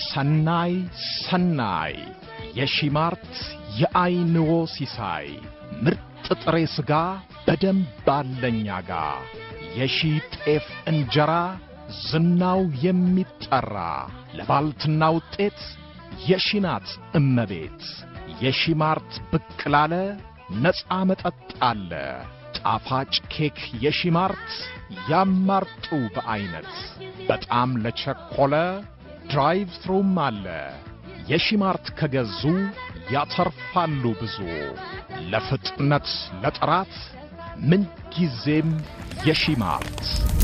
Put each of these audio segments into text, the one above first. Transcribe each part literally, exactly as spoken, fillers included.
ሰናይ ሰናይ የሺማርት የአይንዎ ሲሳይ ምርጥ ጥሬ ስጋ በደንብ አለኛ ጋ የሺ ጤፍ እንጀራ ዝናው የሚጠራ ለባልትና ውጤት የሺናት እመቤት የሺማርት ብክላለ ነፃ መጠጥ አለ ጣፋጭ ኬክ የሺማርት ያማርጡ በአይነት በጣም ለቸኮለ ድራይቭ ትሩም አለ የሺማርት ከገዙ ያተርፋሉ ብዙ ለፍጥነት ለጥራት ምን ጊዜም የሺማርት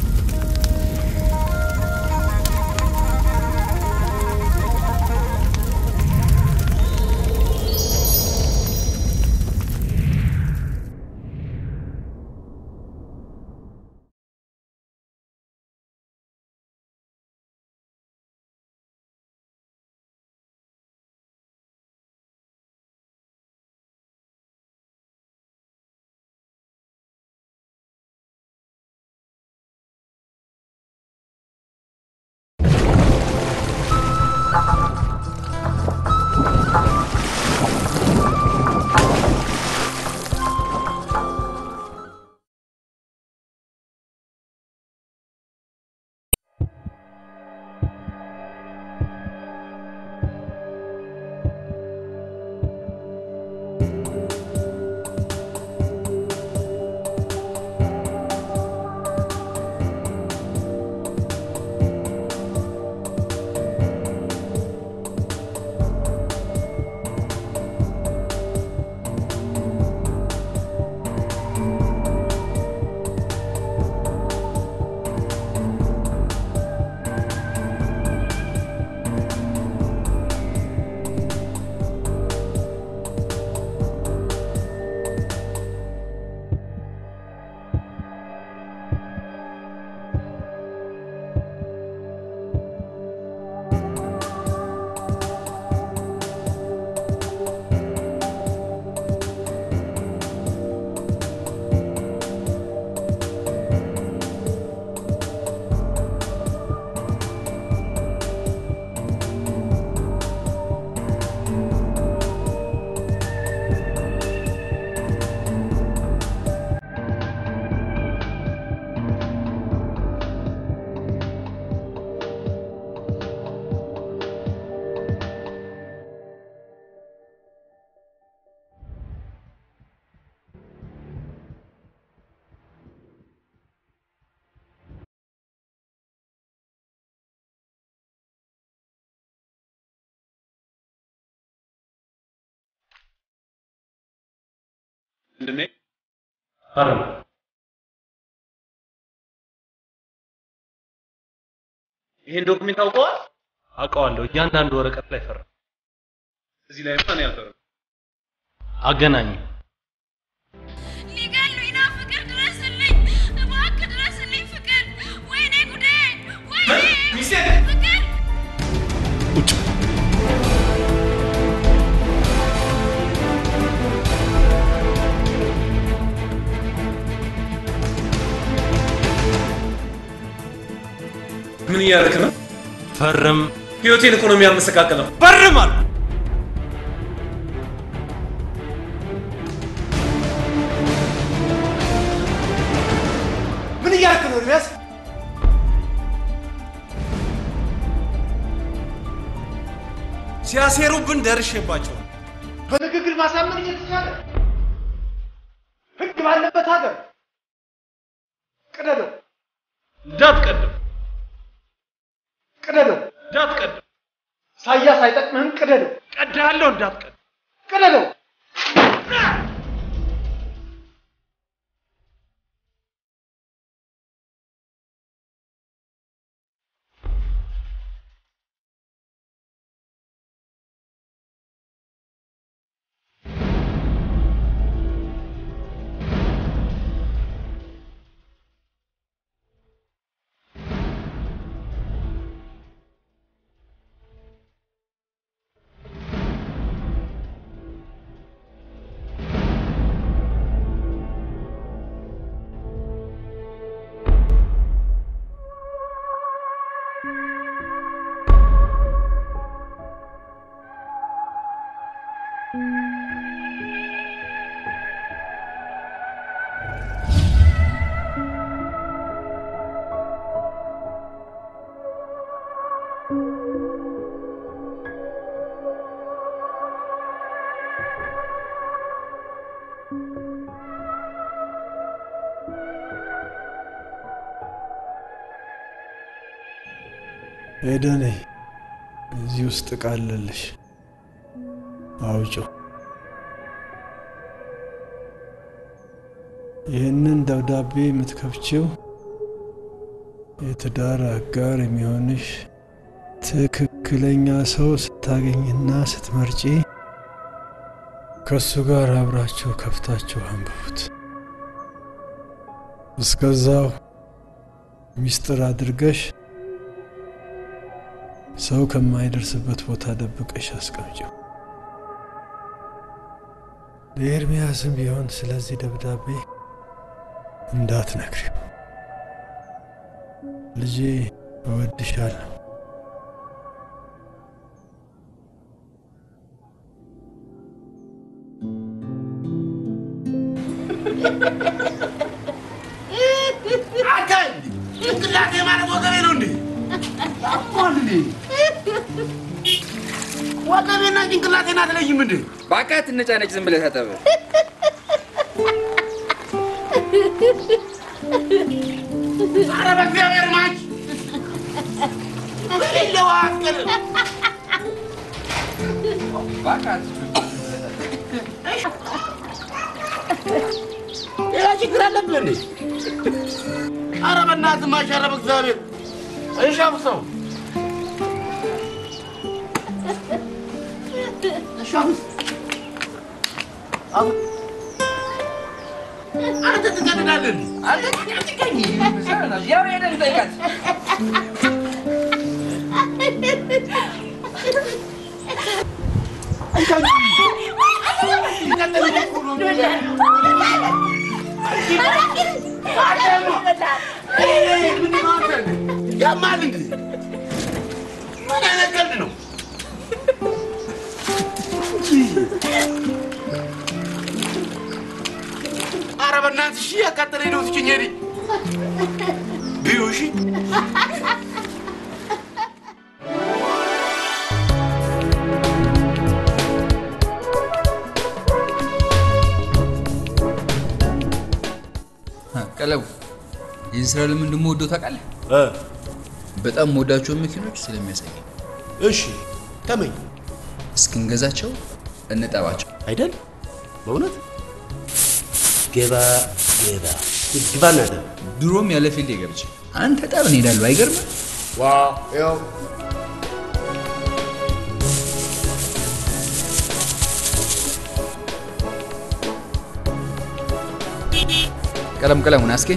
እንደኔ አረም ይሄን ዶክመንት አውቀዋል አውቀዋለሁ እያንዳንዱ ወረቀት ላይ ፈራ እዚህ ላይ ማን ያፈራ አገናኝ ሊገሉኝ ነው ፍቅር ድረስልኝ እባክህ ድረስልኝ ፍቅር ወይኔ ጉዴ ወይኔ ሚስቴ ፍቅር ቁጭ ምን ያደርክ ነው ፈርም ህይወቴን ኢኮኖሚ ያመሰቃቀለው ፈርም አለ ምን ያደርክ ነው ሪያስ ሲያሴሩብን ደርሼባቸው በንግግር ማሳመን እየተቻለ ህግ ባለበት ሀገር ቅደደው እንዳትቀደም ቅደደው እንዳትቀደም ሳያስ አይጠቅምህም ቅደደው ቀዳለሁ እንዳትቀደም ቅደደው ሄደኔ እዚህ ውስጥ ቃለልሽ አውጪው ይህንን ደብዳቤ የምትከፍቺው የትዳር አጋር የሚሆንሽ ትክክለኛ ሰው ስታገኝና ስትመርጪ ከሱ ጋር አብራችሁ ከፍታችሁ አንብቡት እስከዛው ሚስጥር አድርገሽ ሰው ከማይደርስበት ቦታ ደብቀሽ አስቀምጪው ለኤርሚያስም ቢሆን ስለዚህ ደብዳቤ እንዳትነግሪው ልጄ እወድሻለሁ አካል እንግላቴ ማለት ወገቤ ነው እንዴ አቆልሊ ወገቤና ጭንቅላቴን አትለይም እንዴ ባካት ነጫነጭ ዝም ብለህ ታጠበ አረ በእግዚአብሔር ማች በሌለው አቅል ባካት ሌላ ችግር አለብህ እንዴ አረ በእናትህ ማች አረ በእግዚአብሔር እሻብሰው እሻብስ አው አንተ ትቀጥላለህ አንተ ትቀጥኝ ሰራና ያው ሄደን ጠይቃት يا مالك ما انا كلمه عرب الناس شي يقتلوا له تشنيري بيوشي ቀለው ይስራል ምን ደሞ ወዶ ታውቃለህ እ በጣም ወዳቸው መኪኖች ስለሚያሳይ እሺ ተመኝ እስክንገዛቸው እንጠባቸው አይደል በእውነት ገባ ገባ ግባና ደ ድሮም ያለ ፊልድ ይገብጭ አንተ ጠብ እንሄዳለሁ አይገርም ዋው ያው ቀለም ቀለሙን አስኬ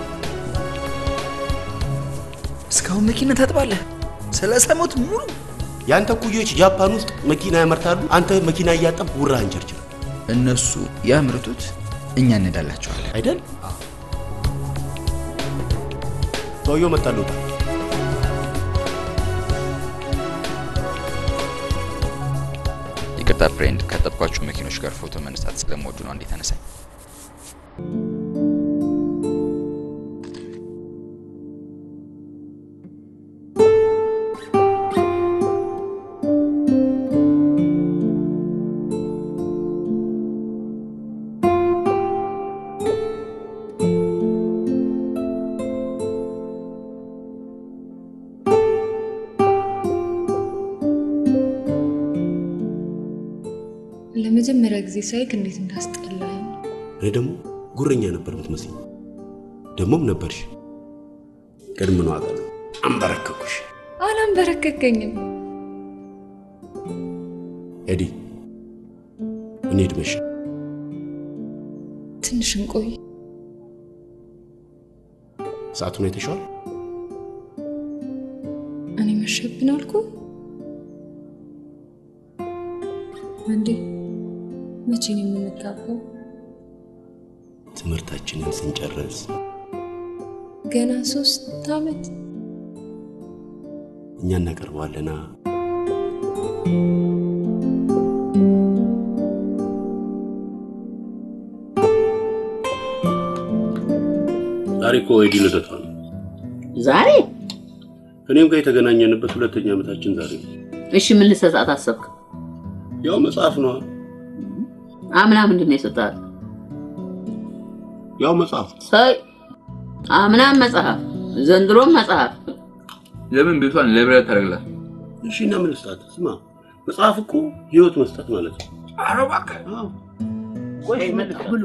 እስካሁን መኪና ታጥባለህ ሰላሳ ሞት ሙሉ ያንተ ኩዮች ጃፓን ውስጥ መኪና ያመርታሉ አንተ መኪና እያጠብ ጉራን ቸርችር እነሱ ያምርቱት እኛ እንዳላቸዋለን አይደል ሰውየው መጣሉታ ይቅርታ ፍሬንድ ከጠብቋችሁ መኪኖች ጋር ፎቶ መነሳት ስለምወዱ ነው እንዴ ተነሳኝ ለመጀመሪያ ጊዜ ሳይክ እንዴት እንዳስጠላኝ እኔ ደሞ ጉረኛ ነበር የምትመስኝ ደሞም ነበርሽ ቀድም ነው አቃለ አንበረከኩሽ አላንበረከከኝም ኤዲ እኔ ድመሽ ትንሽ እንቆይ ሰዓቱን አይተሽዋል እኔ መሸብን አልኩ እንዴ መቼ ነው የምንጋባው ትምህርታችንን ስንጨርስ ገና ሶስት አመት እኛ እናቀርባለና ዛሬ እኮ ኤዲ ልደቷ ነው ዛሬ እኔም ጋር የተገናኘንበት ሁለተኛ አመታችን ዛሬ እሺ ምን ልሰጣት አሰብክ ያው መጽሐፍ ነው አምና ምንድነው የሰጣት ያው መጽሐፍ ሳይ አምና መጽሐፍ ዘንድሮም መጽሐፍ ለምን ቤቷን ለብረት ታረግላት? እሺ እና ምን ልስጣት? ስማ መጽሐፍ እኮ ህይወት መስጠት ማለት ነው። ኧረ እባክህ አዎ ቆይ መልካሉ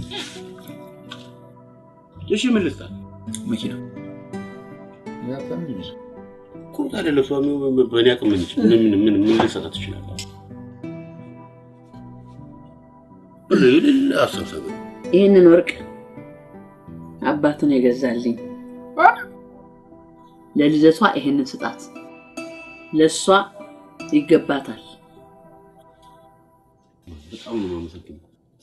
እሺ ምን ልስጣት? መኪና ያፈም ይልሽ ኮታ አይደለ ሰው በእኔ አቅም ምን ይችላል? ምን ምን ምን ልሰጣት ይችላል? ለሌላ አሳሰብ ይሄንን ወርቅ አባቱን የገዛልኝ ለልጅቷ ይሄንን ስጣት ለሷ ይገባታል በጣም ነው የማመሰግነው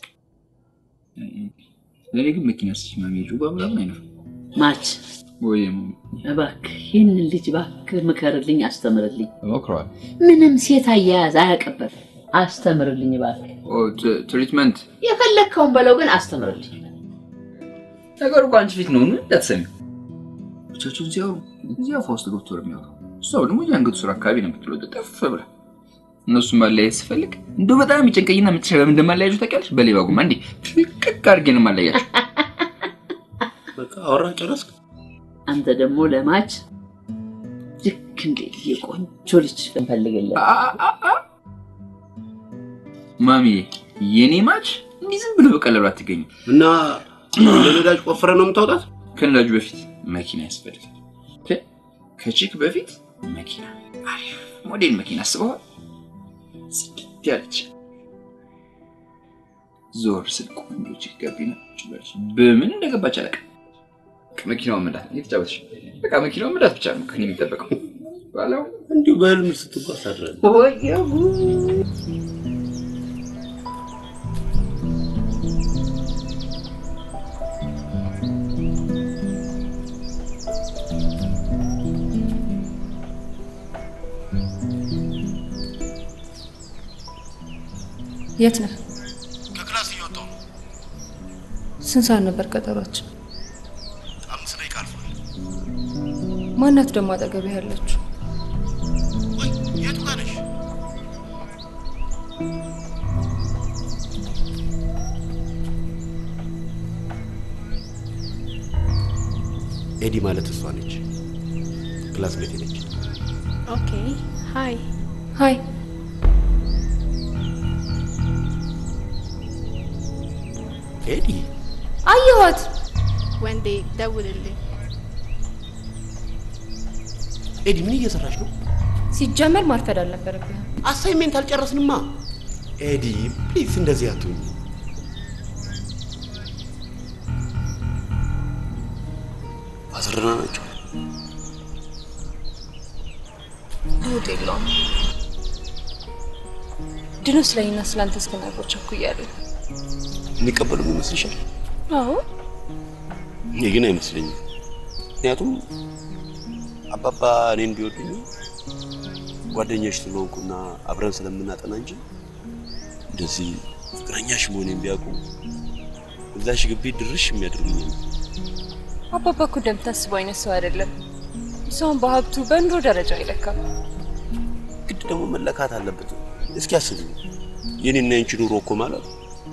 ለኔ ግን መኪና ሲማሚ ጁባ ምናምን አይነው ማች ወይም እባክህ ይሄንን ልጅ እባክህ ምከርልኝ አስተምርልኝ ሞክሯል ምንም ሴት አያያዝ አያቀበል አስተምርልኝ እባክህ ኦ ትሪትመንት የፈለከውን በለው ግን አስተምርልኝ ነገሩ ቋንጭ ፊት ነው ምን እንዳትሰሚ ብቻችሁን ሲያው እዚያ ፋውስት ዶክተር የሚያወራው ሰው ደግሞ ያንገቱ ስራ አካባቢ ነው የምትለው ተጠፍ ብላ እነሱ ማለያየት ሲፈልግ እንደው በጣም ይጨንቀኝና ምትሸበም እንደማለያየው ታውቂያለሽ በሌባ ጉማ እንዴ ትክክ አድርጌ ነው ማለያያችሁ በቃ አወራ ጨረስክ አንተ ደግሞ ለማች ልክ እንደ የቆንጆ ልጅ እንፈልግልህ ማሚ የኔ ማች እንዲህ ዝም ብሎ በቀላሉ አትገኝም እና ለነዳጅ ቆፍረ ነው የምታወጣት ከነዳጁ በፊት መኪና ያስፈልጋል ከቺክ በፊት መኪና አሪፍ ሞዴል መኪና አስበው ስድት ያለች ዞር ስልኩ እንጂ ጋቢና ጭበርሽ በምን እንደገባች አለቀ ከመኪናው መዳት እየተጫወተሽ በቃ መኪናው መዳት ብቻ ነው ከኔ የሚጠበቀው ባላው እንዲሁ በህልም ስትጓዝ አድረን ወየው የት ነህ? ከክላስ እየወጣሁ ነው። ስንት ሰዓት ነበር ቀጠሯችን? አምስት ደቂቃ አልፏል። ማናት ደግሞ አጠገብህ ያለችው? ወይ የቱ ጋር ነሽ? ኤዲ ማለት እሷ ነች። ክላስ ቤት ነች። ኦኬ ሃይ ሃይ ኤዲ አየኋት ወንዴ ደውልልኝ ኤዲ ምን እየሰራሽ ነው? ሲጀመር ማርፈድ አልነበረብህም አሳይመንት አልጨረስንማ ኤዲ ፕሊዝ እንደዚህ አትሁኝ አስረና ናቸው ሆቴሎ ድኖ ስለኝና ስላንተ እስከናቆች እኮያለሁ የሚቀበሉ ይመስልሻል? አዎ እኔ ግን አይመስለኝም ምክንያቱም አባባ እኔን ቢወዱኝ ጓደኛሽ ስለሆንኩና አብረን ስለምናጠና እንጂ እንደዚህ ፍቅረኛሽ መሆኔን ቢያውቁ እዛሽ ግቢ ድርሽ የሚያደርጉኝ ነው አባባ እኮ እንደምታስበው አይነት ሰው አይደለም ሰውን በሀብቱ በኑሮ ደረጃ አይለካም ግድ ደግሞ መለካት አለበት እስኪ አስቡ የኔና ያንቺ ኑሮ እኮ ማለት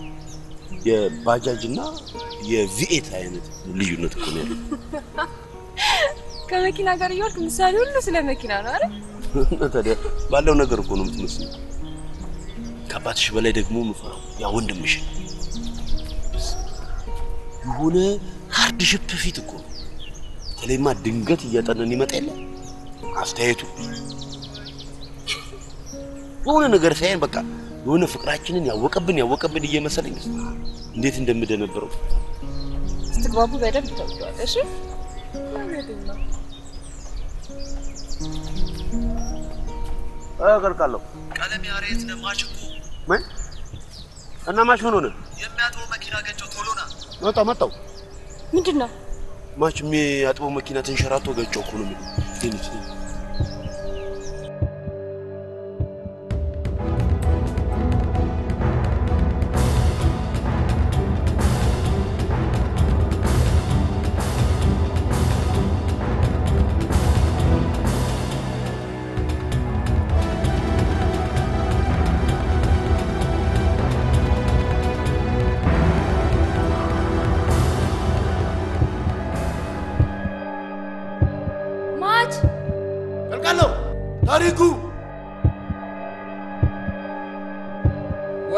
የባጃጅና የቪኤት አይነት ልዩነት እኮ ነው ያለው ከመኪና ጋር ይወርክ ምሳሌ ሁሉ ስለ መኪና ነው አይደል ታዲያ ባለው ነገር እኮ ነው የምትመስለው ከአባትሽ በላይ ደግሞ ምፈራው ያ ወንድምሽ የሆነ ሃርድ ሺፕ ፊት እኮ ተለይማ ድንገት እያጠነን ይመጣ የለ አስተያየቱ የሆነ ነገር ሳይን በቃ የሆነ ፍቅራችንን ያወቀብን ያወቀብን እየመሰለኝ እንዴት እንደምደነበረው ስትግባቡ በደንብ ተውቷል እሺ ማለትም አገርካለሁ ቀለም ያሬት ነማችኩ ምን እና ማሽ ሆኖ ነው የሚያጥበው መኪና ገጨው ቶሎና መጣው መጣው ምንድነው ማች የሚያጥበው መኪና ተንሸራቶ ገጨው እኮ ነው የሚለው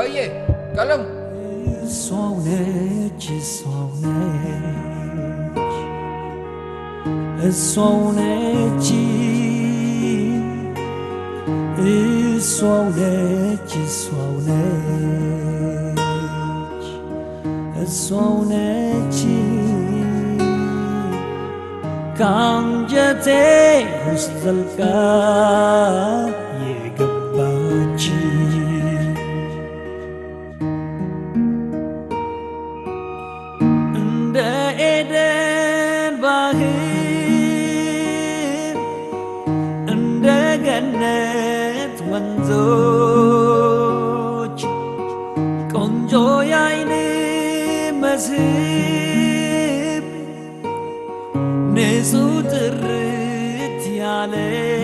ወዬ ቀለም እሷው ነች እሷው ነች እሷው ነች እሷው ነች እሷው ነች እሷው ነች ካንጀቴ ውስጥ ዘልቃ የገባች እንደ ኤደን ባህር እንደ ገነት ወንዞች ቆንጆ የዓይን መስህብ ንጹህ ጥርት ያለ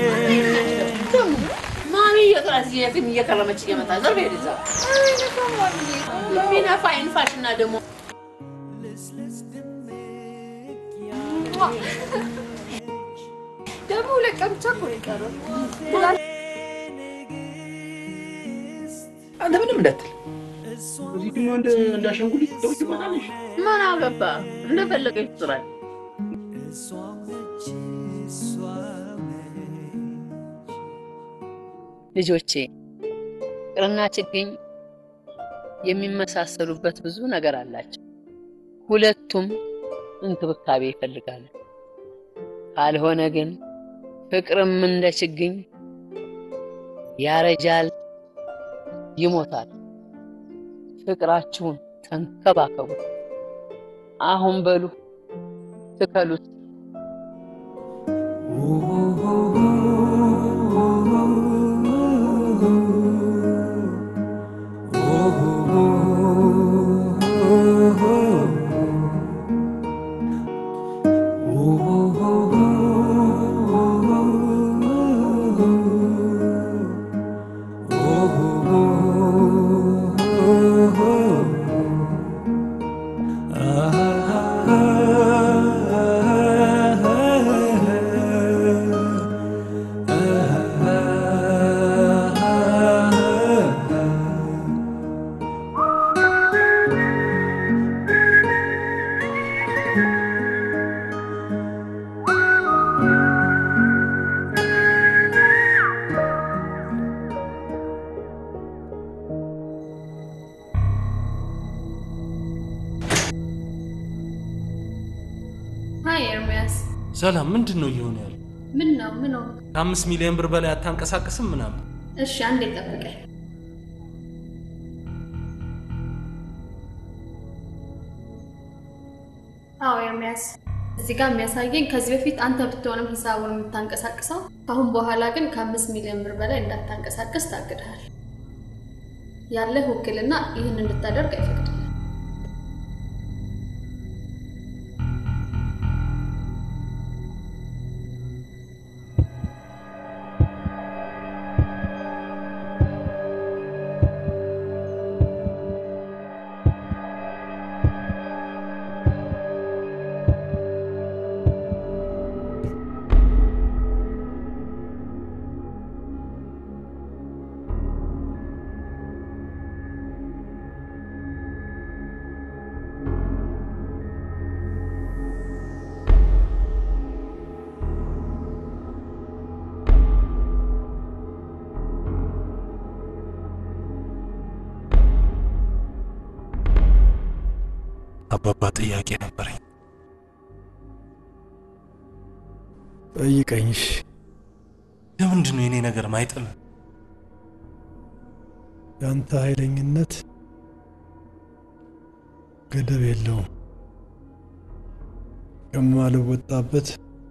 ማሚ የጥራት የፊልም እየከረመች እየመጣ ዘርቤ ልዛ ሚናፋ ኢንፋሽና ደግሞ ደግሞ ለቀም ቻኮ ይቀርብ አንተ ምንም እንዳትል እዚህ ግን እንደ እንዳሸንጉሊት ተውጭ ማታለሽ ማን አገባ እንደፈለገች ትራይ ልጆቼ ፍቅርና ችግኝ የሚመሳሰሉበት ብዙ ነገር አላቸው ሁለቱም እንክብካቤ ይፈልጋሉ ካልሆነ ግን ፍቅርም እንደ ችግኝ ያረጃል ይሞታል ፍቅራችሁን ተንከባከቡ አሁን በሉ ተከሉት ሰላም ምንድነው ይሆነ ያለው ምን ነው ምን ነው አምስት ሚሊዮን ብር በላይ አታንቀሳቀስም ምናምን እሺ አንዴ ጠብቀኝ አዎ ኤርሚያስ እዚህ ጋር የሚያሳየኝ ከዚህ በፊት አንተ ብትሆንም ሂሳቡን የምታንቀሳቅሰው አሁን በኋላ ግን ከአምስት ሚሊዮን ብር በላይ እንዳታንቀሳቀስ ታግደሃል ያለ ውክልና ይህን እንድታደርግ አይፈቅድም አባባ ጥያቄ ነበረኝ ጠይቀኝሽ ለምንድነው የኔ ነገር ማይጥል ያንተ ኃይለኝነት ገደብ የለውም ከማልወጣበት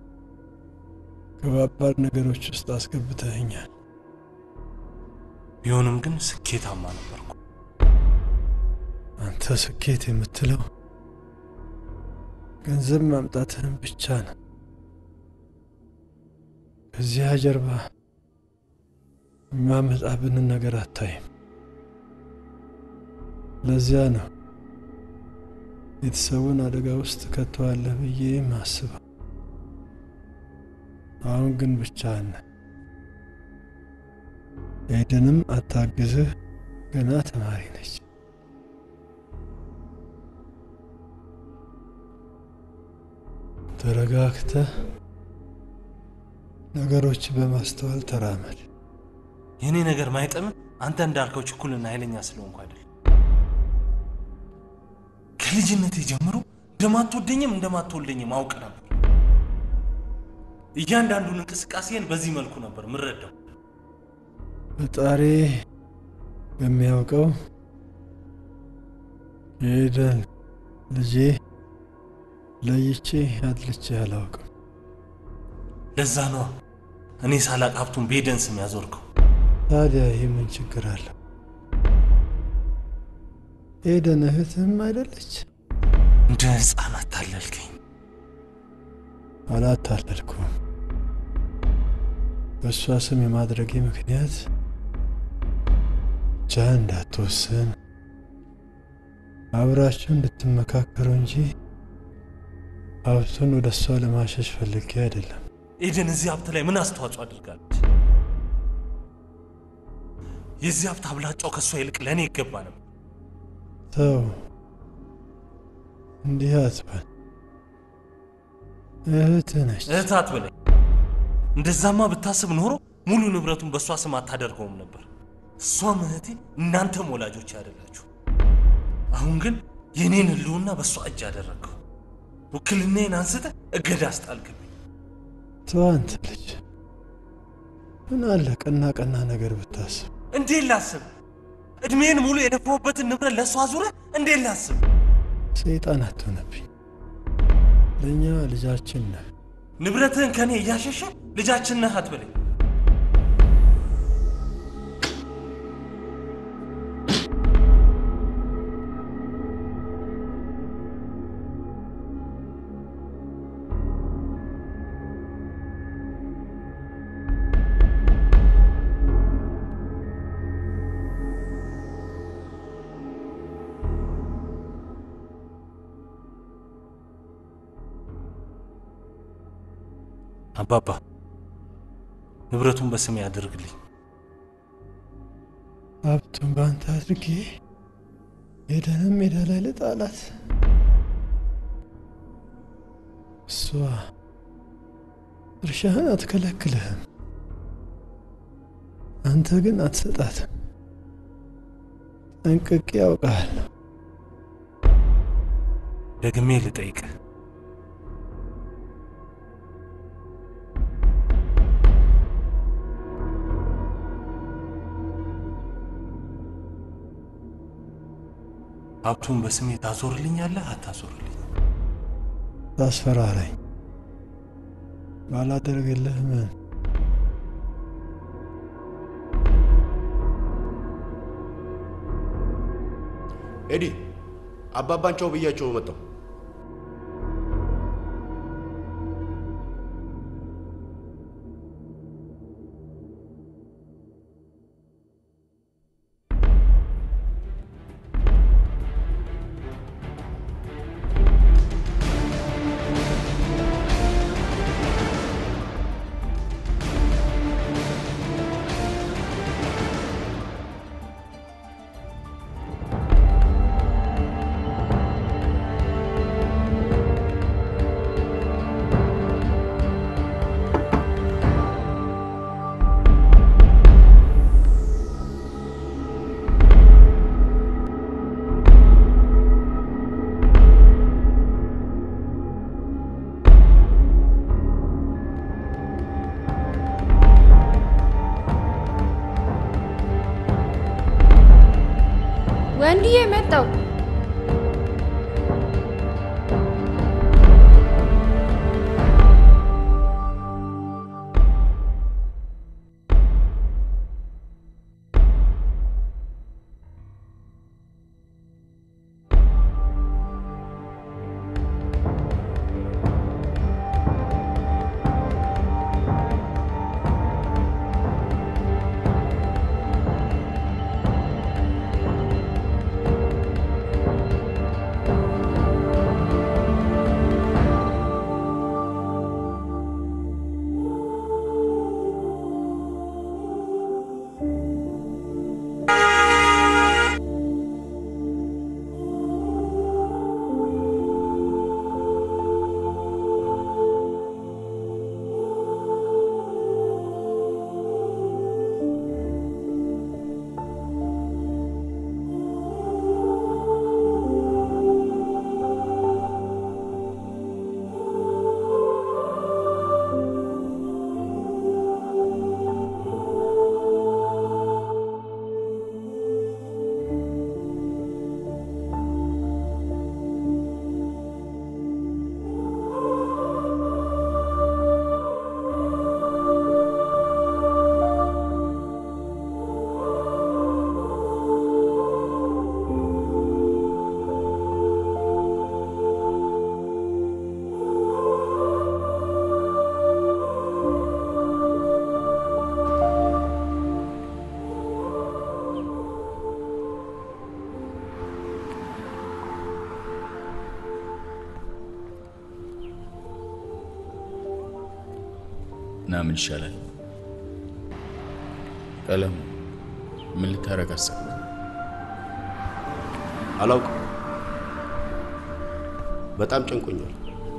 ከባባድ ነገሮች ውስጥ አስገብተኸኛል ቢሆንም ግን ስኬታማ ነበርኩ አንተ ስኬት የምትለው ገንዘብ ማምጣትህን ብቻ ነው ከዚያ ጀርባ ማመጣብን ነገር አታይም ለዚያ ነው ቤተሰቡን አደጋ ውስጥ ከተዋለህ ብዬ ማስበው አሁን ግን ብቻህን ኤደንም አታግዝህ ገና ተማሪ ነች። ተረጋግተህ ነገሮች በማስተዋል ተራመድ። የኔ ነገር ማይጠም አንተ እንዳልከው ችኩልና ኃይለኛ ስለሆንኩ አይደል። ከልጅነቴ ጀምሮ እንደማትወደኝም እንደማትወልደኝም አውቅ ነበር። እያንዳንዱን እንቅስቃሴን በዚህ መልኩ ነበር ምረዳው። ፈጣሪ በሚያውቀው ኤደን ልጄ ለይቼ አድልቼ አላውቅም። ለዛ ነው እኔ ሳላቅ ሀብቱን በኤደን ስም ያዞርከው። ታዲያ ይሄ ምን ችግር አለው? ኤደን እህትህም አይደለች? እንደ ሕፃን አታለልከኝ። አላታለልኩም። በእሷ ስም የማድረጌ ምክንያት ብቻ እንዳትወስን አብራችሁ እንድትመካከሩ እንጂ ሀብቱን ወደ እሷ ለማሸሽ ፈልጌ አይደለም። ኤደን እዚህ ሀብት ላይ ምን አስተዋጽኦ አድርጋለች? የዚህ ሀብት አብላጫው ከእሷ ይልቅ ለእኔ ይገባ ነበር። ተው እንዲህ አትበል። እህትህ ነች። እህት አትበለኝ። እንደዛማ ብታስብ ኖሮ ሙሉ ንብረቱን በእሷ ስም አታደርገውም ነበር። እሷም እህቴ እናንተም ወላጆች አይደላችሁ። አሁን ግን የኔን ህልውና በእሷ እጅ አደረግከው። ውክልናዬን አንስተህ እገዳ አስጣልክብኝ። ተው አንተ ልጅ፣ ምን አለ ቀና ቀና ነገር ብታስብ። እንዴት ላስብ? እድሜን ሙሉ የደፋሁበትን ንብረት ለእሷ ዙረህ እንዴት ላስብ? ሰይጣን አትሆንብኝ። ለእኛ ልጃችን ነህ። ንብረትህን ከኔ እያሸሸ ልጃችን ነህ አትበለኝ። አባባ ንብረቱን በስሜ ያድርግልኝ። ሀብቱን ባንተ አድርጌ ኤደንም ሜዳ ላይ ልጣላት? እሷ እርሻህን አትከለክልህም፣ አንተ ግን አትሰጣትም። ጠንቅቄ ያውቃለሁ። ደግሜ ልጠይቅህ፣ ሀብቱን በስሜ ታዞርልኛለህ አታዞርልኝ? ታስፈራራኝ። ባላደርግልህ ምን? ኤዲ አባባንቻው ብያቸው መጣው። ወንድዬ መጣው። ምን ይሻላል? ቀለም ምን ልታረግ አሰብክ? አላውቅም። በጣም ጨንቆኛል።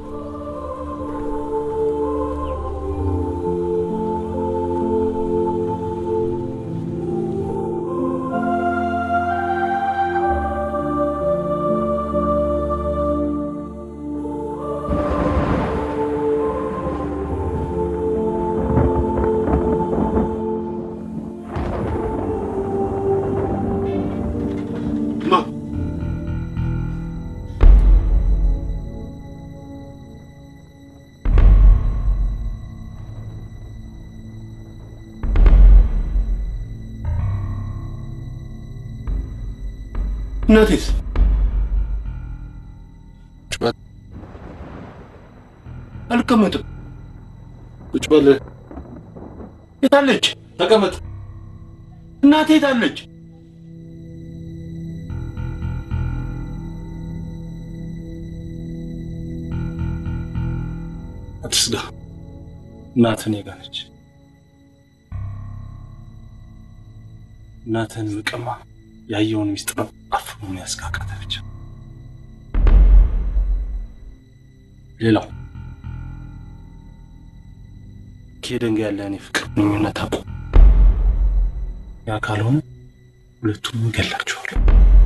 እናቴስ አልቀመጥም። ቁጭ በል። የታለች? ተቀመጥ። እናቴ የታለች? አትስጋ። እናትህ እኔ ጋር ነች። እናትህን ብቀማ ያየውን ሚስጥር አፍኖ የሚያስቃቃት ብቻ። ሌላው ከኤደን ጋር ያለህን የፍቅር ግንኙነት አቁም። ያ ካልሆነ ሁለቱም እገላቸዋለሁ።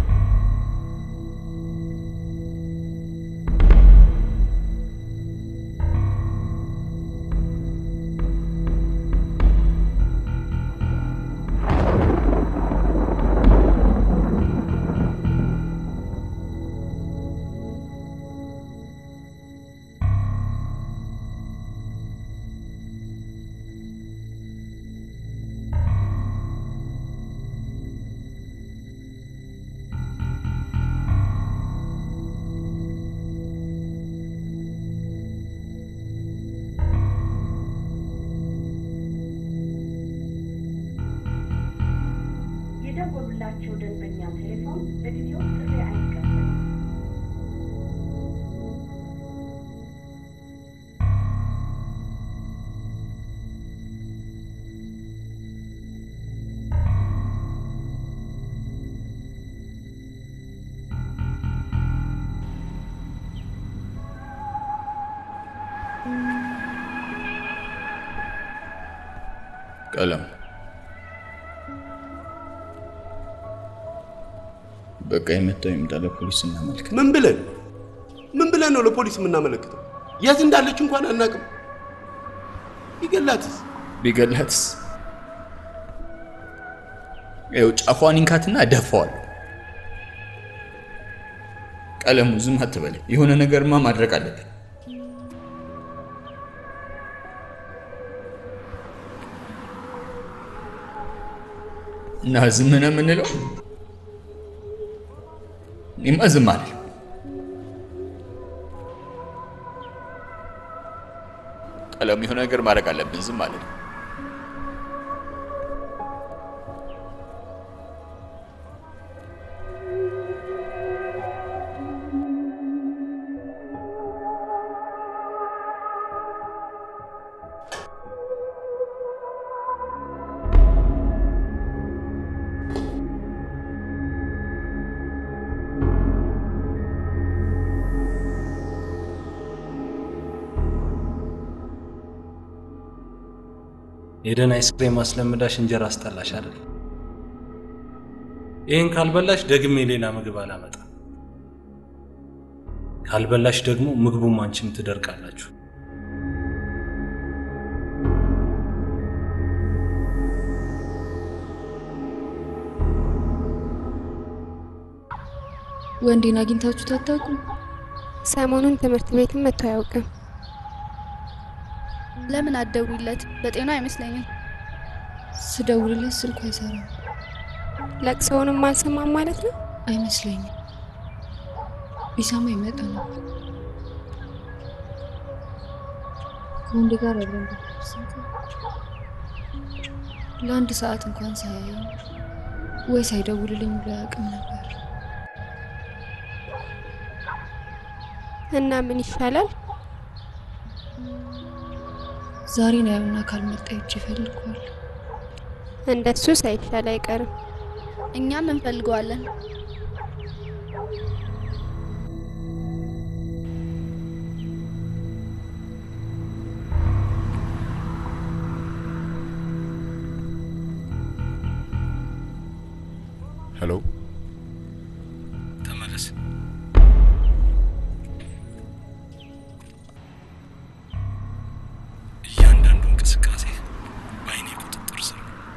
የደወሉላቸው ደንበኛ ቴሌፎን በጊዜው ጥሪ አይቀበልም። ቀለም በቃ የመጣው ይምጣ። ለፖሊስ እናመልክት። ምን ብለን ምን ብለን ነው ለፖሊስ የምናመለክተው? የት እንዳለች እንኳን አናውቅም። ቢገላትስ ቢገላትስ ይኸው ጫፏን እንካትና ደፋዋለሁ። ቀለሙ ዝም አትበል። የሆነ ነገርማ ማድረግ አለብን። እና ዝም ነው የምንለው? እኔማ ዝም አልልም። ቀለሙ የሆነ ነገር ማድረግ አለብን። ዝም አልልም። ኤደን አይስክሬም አስለምዳሽ እንጀራ አስጠላሽ አይደል? ይሄን ካልበላሽ ደግሜ ሌላ ምግብ አላመጣ። ካልበላሽ ደግሞ ምግቡም አንቺም ትደርቃላችሁ። ወንዴን አግኝታችሁ ታታውቁ? ሰሞኑን ትምህርት ቤት መጥቶ አያውቅም። ለምን አትደውይለት? በጤና አይመስለኝም። ስደውልለት ስልኩ አይሰራም። ለቅሶውንም አልሰማም ማለት ነው? አይመስለኝም። ቢሰማ ይመጣ ነው። ከወንድ ጋር አብረን ለአንድ ሰዓት እንኳን ሳያየኝ ወይ ሳይደውልልኝ ብሎ አያውቅም ነበር። እና ምን ይሻላል? ዛሬ ነው ያውና ካልመጣ እጅ ይፈልጓል እንደሱ ሳይሻል አይቀርም እኛም እንፈልገዋለን ሄሎ ተመለስ እያንዳንዱ እንቅስቃሴ በአይኔ ቁጥጥር ስር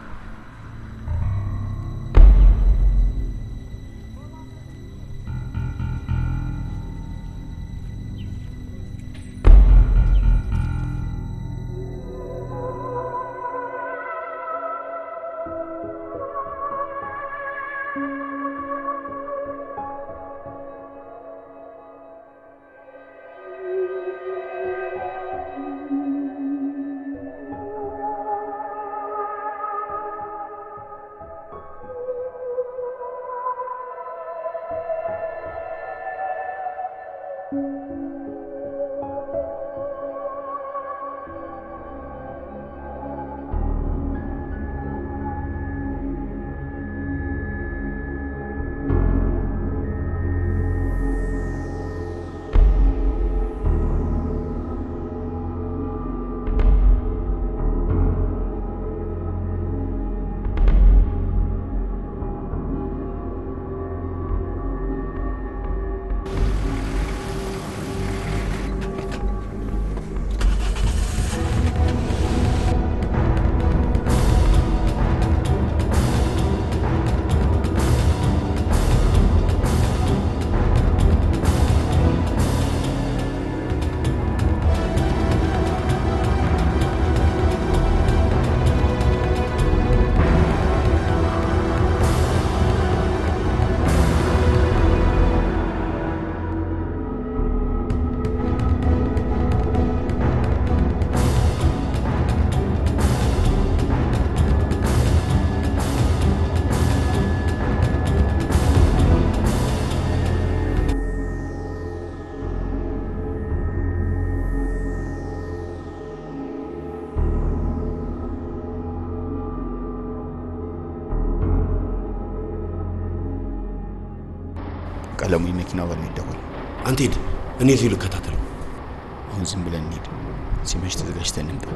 ቀለሙ የመኪናው በር ይደወል አንተ ሄድ እኔ እዚህ ልከታተለው አሁን ዝም ብለን እንሂድ ሲመሽ ተዘጋጅተን እንምጣ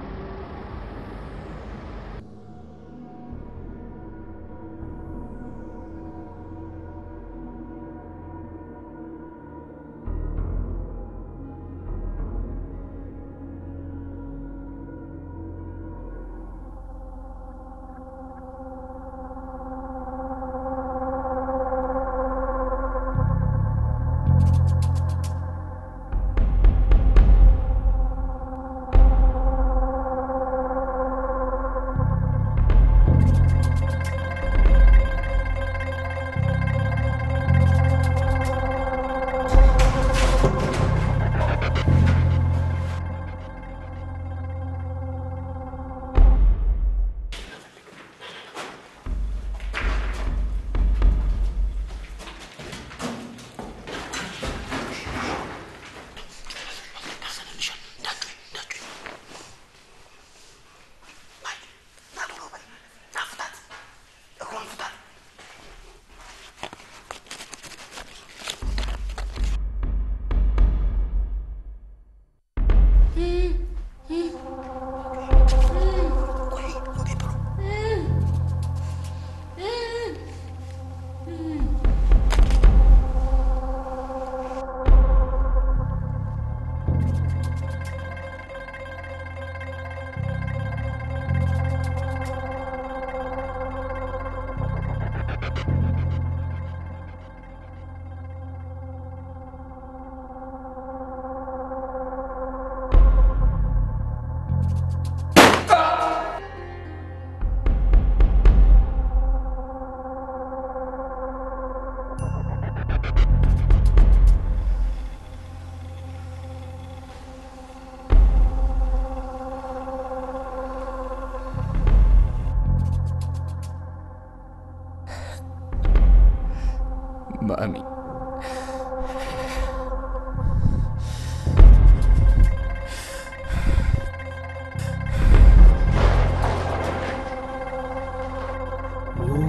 ማሚ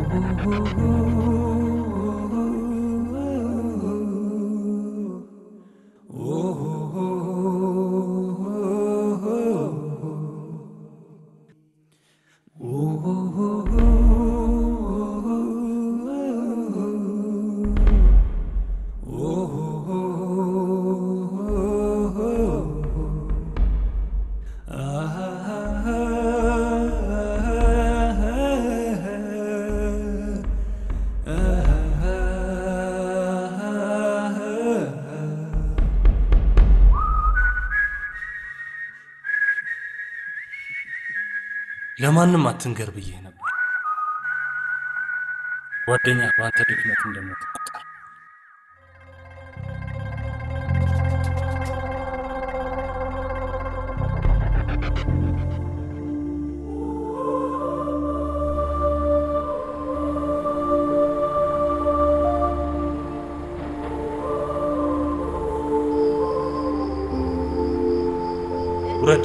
ለማንም አትንገር ብዬ ነበር ጓደኛ ባንተ ድክመት እንደምትቆጣ ውረድ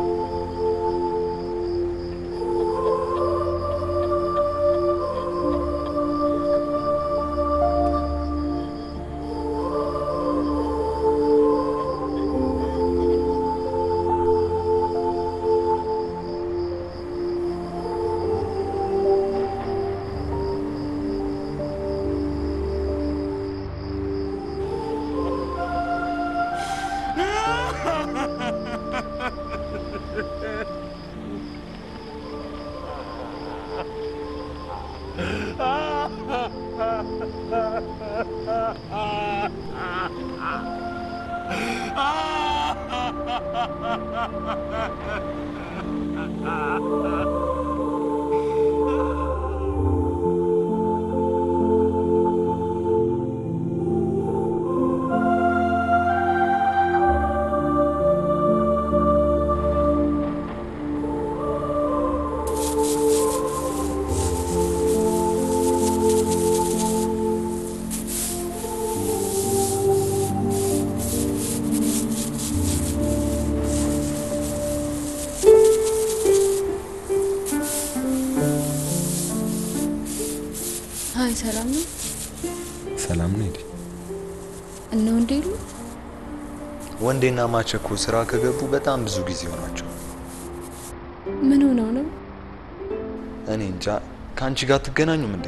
ሰላም ነው ሰላም ነው እንዴ እና እንዴሉ ወንዴና ማቸኮ ስራ ከገቡ በጣም ብዙ ጊዜ ሆናቸው ምን ሆነው ነው እኔ እንጃ ካንቺ ጋር ትገናኙም እንዴ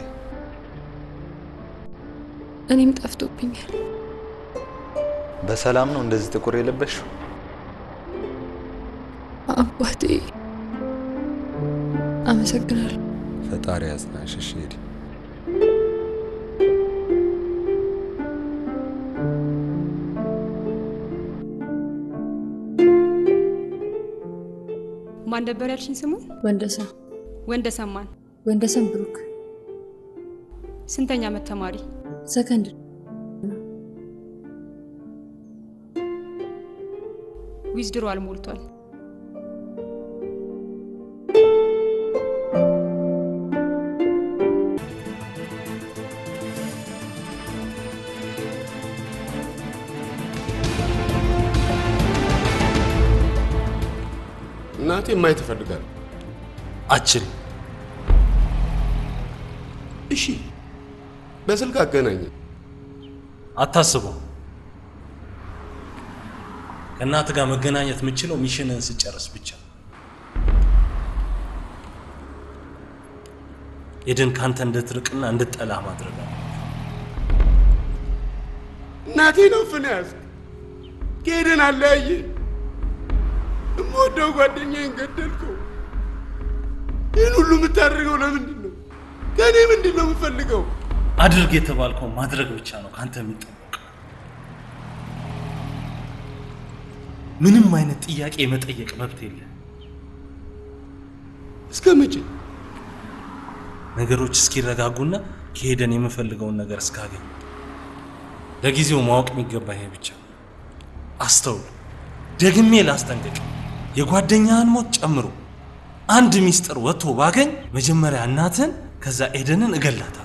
እኔም ጠፍቶብኛል በሰላም ነው እንደዚህ ጥቁር የለበሽው አባቴ አመሰግናለሁ ፈጣሪ ያጽናሽ እሺ ማን ነበር ያልሽኝ ስሙ ወንደሰ ወንደሰማን ወንደሰን ብሩክ ስንተኛ ዓመት ተማሪ ሰከንድ ዊዝድሮዋል ሞልቷል እናቴ ማየት ፈልጋል አችል እሺ በስልክ አገናኝ አታስበው ከእናት ጋር መገናኘት የምችለው ሚሽንን ስጨርስ ብቻ ኤደን ካንተ እንድትርቅና እንድትጠላ ማድረግ ነው እናቴ ነው ፍናስ ከኤደን አለያየ ሞደው ጓደኛዬን ገደልከው ይህን ሁሉ የምታደርገው ለምንድን ነው ከኔ ምንድን ነው የምፈልገው አድርግ የተባልከው ማድረግ ብቻ ነው ካንተ የሚጠበቀው ምንም አይነት ጥያቄ መጠየቅ መብት የለም እስከመቼ ነገሮች እስኪረጋጉና ከሄደን የምፈልገውን ነገር እስካገኝ ለጊዜው ማወቅ የሚገባ ይሄ ብቻ አስተውል ደግሜ ላስጠንቅቅ የጓደኛህን ሞት ጨምሮ አንድ ሚስጥር ወጥቶ ባገኝ መጀመሪያ እናትን ከዛ ኤደንን እገላታለሁ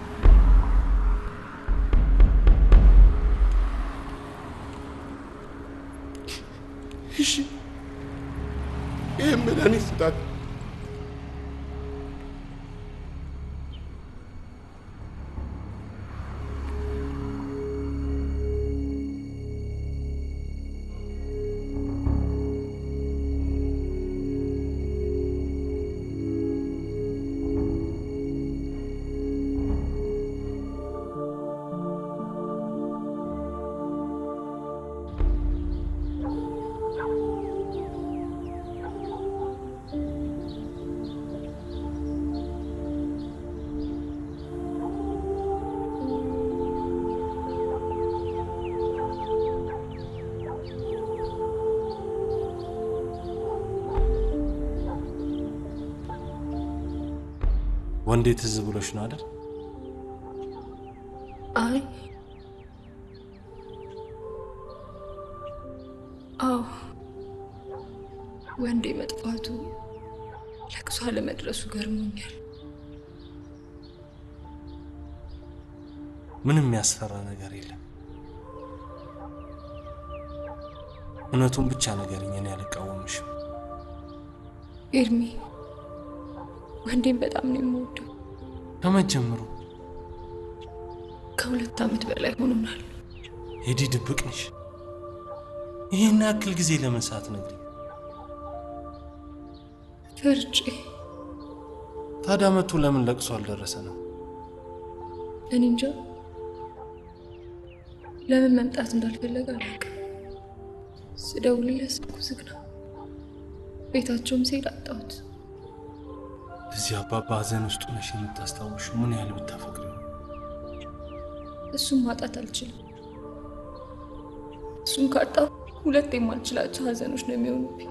እሺ ይሄ መድኃኒት ስጣት ወንዴ ትዝ ብሎሽ ነው አይደል? አይ አዎ ወንዴ መጥፋቱ ለቅሶ አለመድረሱ ገርሞኛል። ምንም የሚያስፈራ ነገር የለም። እውነቱን ብቻ ነገርኝ፣ እኔ አልቃወምሽም። ኤርሚ ወንዴን በጣም ነው የምወደው። ከመጀመሩ ከሁለት ዓመት በላይ ሆኖናል። ሄዲ ድብቅ ነሽ። ይሄን ያክል ጊዜ ለምን ሳትነግሪኝ? ፈርጬ። ታዲያ መቶ ለምን ለቅሶ አልደረሰ ነው? እኔ እንጃ ለምን መምጣት እንዳልፈለገ አላውቅም። ስደውልለት ስልኩ ዝግ ነው። ቤታቸውም ስሄድ አጣሁት። እዚህ አባባ ሐዘን ውስጥ ነሽ የምታስታውሽው ምን ያህል ብታፈቅሪው? እሱን ማጣት አልችልም። እሱን ካጣሁ ሁለት የማልችላቸው ሐዘኖች ነው የሚሆኑብኝ።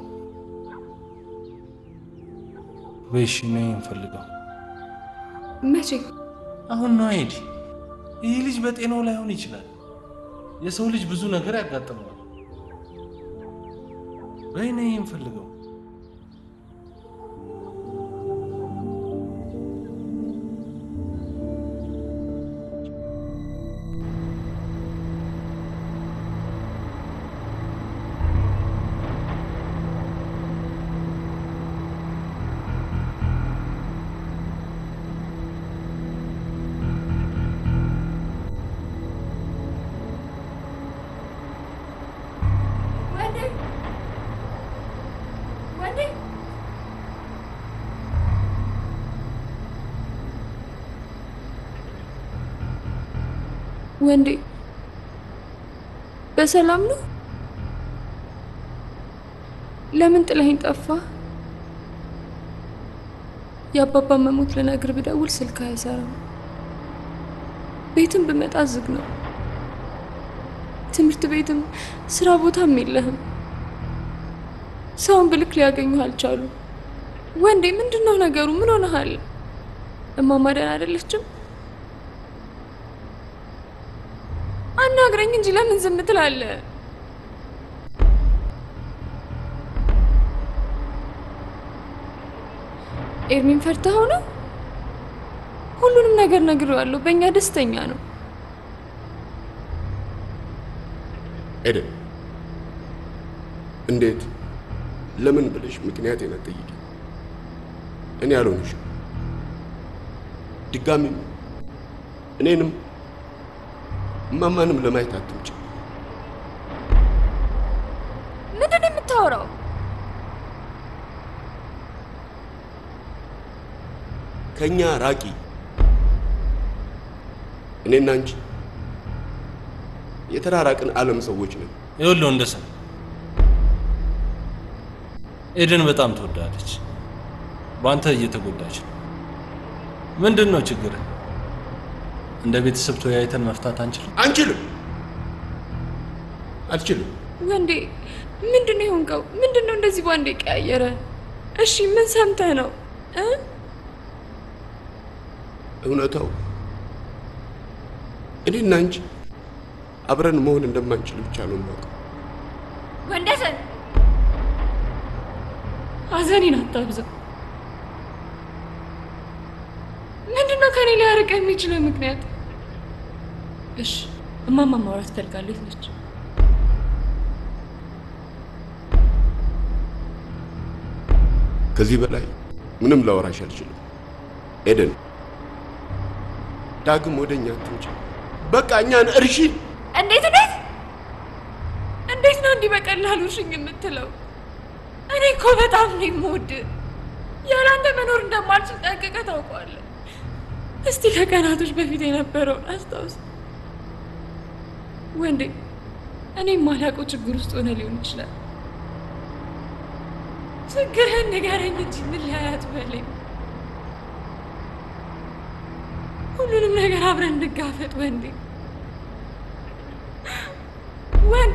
ወይሽ ነው የምፈልገው። መቼ? አሁን ነው ሄዲ። ይህ ልጅ በጤናው ላይ ሆን ይችላል። የሰው ልጅ ብዙ ነገር ያጋጥመዋል። ወይ ነው የምፈልገው። ወንዴ በሰላም ነው? ለምን ጥለኸኝ ጠፋ? የአባባ መሞት ልነግር ብደውል ስልክ አይሰራም። ቤትም ብመጣ ዝግ ነው። ትምህርት ቤትም ስራ ቦታም የለህም። ሰውን ብልክ ሊያገኙህ አልቻሉ። ወንዴ ምንድነው ነገሩ? ምን ሆነሃል? እማማ ደህና አይደለችም? አናግረኝ እንጂ ለምን ዝም ትላለህ? ኤርሚን ፈርተኸው ነው? ሁሉንም ነገር ነግሬዋለሁ። በእኛ ደስተኛ ነው። ኤደን እንዴት ለምን ብለሽ ምክንያት የነጠይቂ እኔ አልሆንሽ ድጋሚ እኔንም ማማንም ለማየት አትምጪ። ምንድን ነው የምታወራው? ከኛ ራቂ። እኔና አንቺ የተራራቅን ዓለም ሰዎች ነን። ይኸውልህ ወንደሰን፣ ኤደን በጣም ትወዳለች። በአንተ እየተጎዳች ነው። ምንድን ነው ችግርህ? እንደ ቤተሰብ ተወያይተን መፍታት አንችልም? አንችልም አልችልም። ወንዴ ምንድነው የሆንከው? ምንድነው እንደዚህ ባንዴ ቀያየረ? እሺ ምን ሰምተህ ነው እ እውነታው እኔና አንቺ አብረን መሆን እንደማንችል ብቻ ነው የማውቀው። ወንደሰን ሐዘኔን አታብዛው። ምንድነው ከኔ ሊያርቅ የሚችለው ምክንያት? እሺ እማማ ማውራት ፈልጋለች ነች። ከዚህ በላይ ምንም ላወራሽ አልችልም። ኤደን ዳግም ወደኛ አትምጪ። በቃ እኛን እርሺ። እንዴት እንዴት እንዴት ነው እንዲህ በቀላሉ እርሽኝ የምትለው? እኔ እኮ በጣም ነው የምወድህ። ያላንተ መኖር እንደማልችል ጠንቅቀህ ታውቀዋለህ። እስቲ ከቀናቶች በፊት የነበረውን አስታውስ ወንዴ። እኔ የማላውቀው ችግር ውስጥ ሆነ ሊሆን ይችላል። ችግርህን ንገረኝ እንጂ ምን ሊያያት በለኝ። ሁሉንም ነገር አብረን እንጋፈጥ ወንዴ። ወንዴ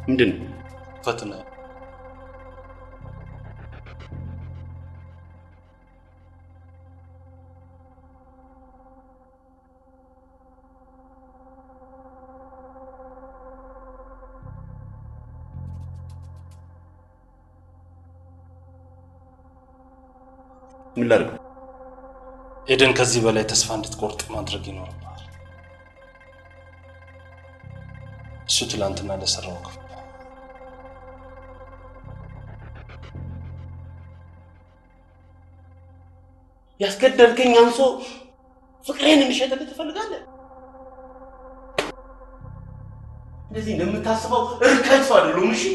ምንድን ፈተና ምን ላድርግ? ኤደን ከዚህ በላይ ተስፋ እንድትቆርጥ ማድረግ ይኖርብሃል። እሱ ትላንትና ለሰራው ክፍ ያስገደልከኝ አንሶ ፍቅሬን እንድሸጥልህ ትፈልጋለህ? እንደዚህ እንደምታስበው እርካሽ ሰው አይደለሁም። እሺ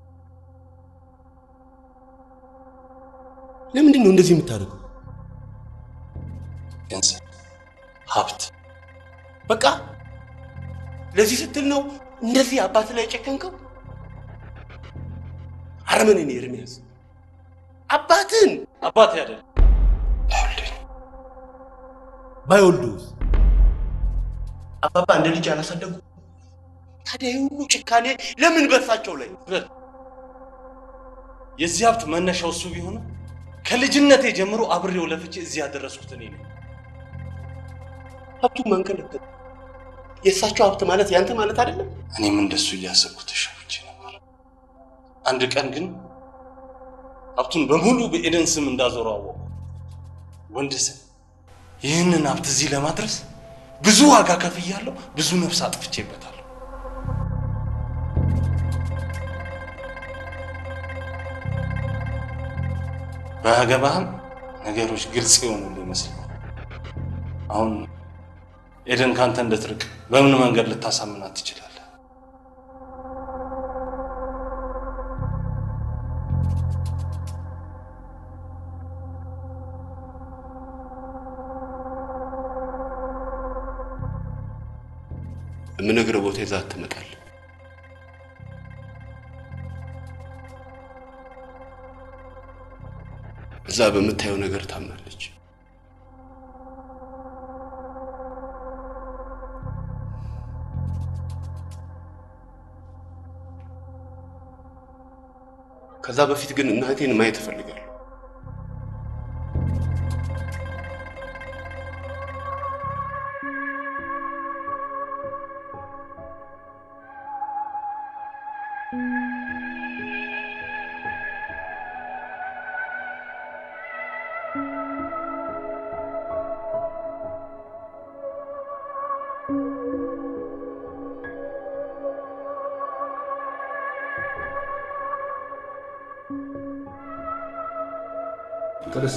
ለምንድን ነው እንደዚህ የምታደርገው? ገንዘብ፣ ሀብት፣ በቃ ለዚህ ስትል ነው እንደዚህ አባት ላይ ጨከንከው? አረመኔ ነህ ኤርሚያስ። አባትን አባት አይደለም ባይወልዱስ? አባባ እንደ ልጅ አላሳደጉ? ታዲያ ሁሉ ጭካኔ ለምን በሳቸው ላይ? የዚህ ሀብት መነሻው እሱ ቢሆንም ከልጅነቴ ጀምሮ አብሬው ለፍቼ እዚህ ያደረስኩት እኔ ነኝ። ሀብቱ መንከለከ የሳቸው ሀብት ማለት ያንተ ማለት አይደለም? እኔም እንደሱ እያሰብኩ ተሸውቼ ነበር። አንድ ቀን ግን ሀብቱን በሙሉ በኤደን ስም እንዳዞረው አወቅሁ። ወንድሰን ይህንን ሀብት እዚህ ለማድረስ ብዙ ዋጋ ከፍያለሁ፣ ብዙ ነፍስ አጥፍቼበታለሁ። ባያገባህም ነገሮች ግልጽ ይሆኑልህ ይመስለኛል። አሁን ኤደን ካንተ እንድትርቅ በምን መንገድ ልታሳምናት ትችላለህ? የምነግርህ ቦታ ይዛት ትመጣለህ። እዛ በምታየው ነገር ታምናለች። ከዛ በፊት ግን እናቴን ማየት እፈልጋለሁ። Terus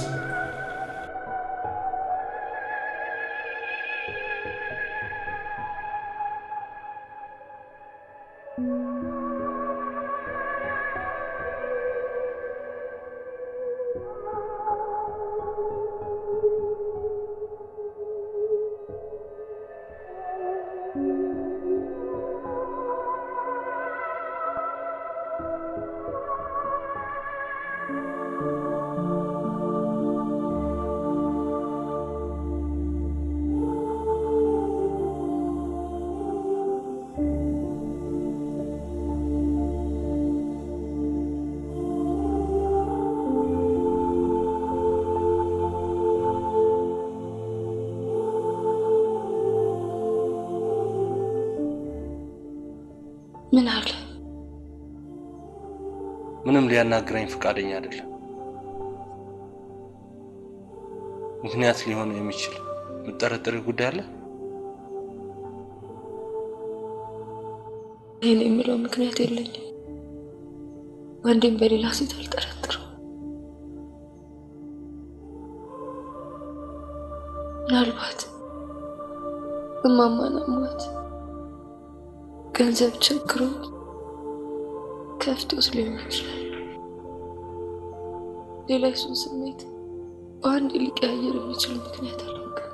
ምን አለ? ምንም ሊያናግረኝ ፈቃደኛ አይደለም። ምክንያት ሊሆን የሚችል መጠረጠር ጉዳይ አለ? እኔ የምለው ምክንያት የለኝም። ወንድም በሌላ ሴት አልጠረጥረው። ምናልባት እማማን አሟት ገንዘብ ቸግሮ ከፍቶስ ሊሆን ይችላል። ሌላ እሱን ስሜት በአንድ ሊቀያየር የሚችል ምክንያት አላውቅም።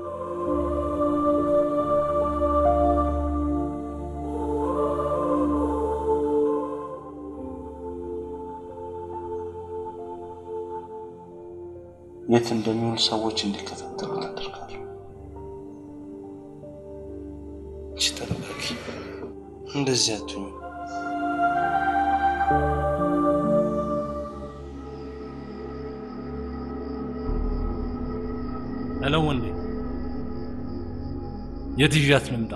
የት እንደሚውል ሰዎች እንዲከታተሉ ታደርጋለህ። እሺ ተረጋጊ። እንደዚህ አትሁን። ሄሎ ወንዴ የት ይዣት ልምጣ?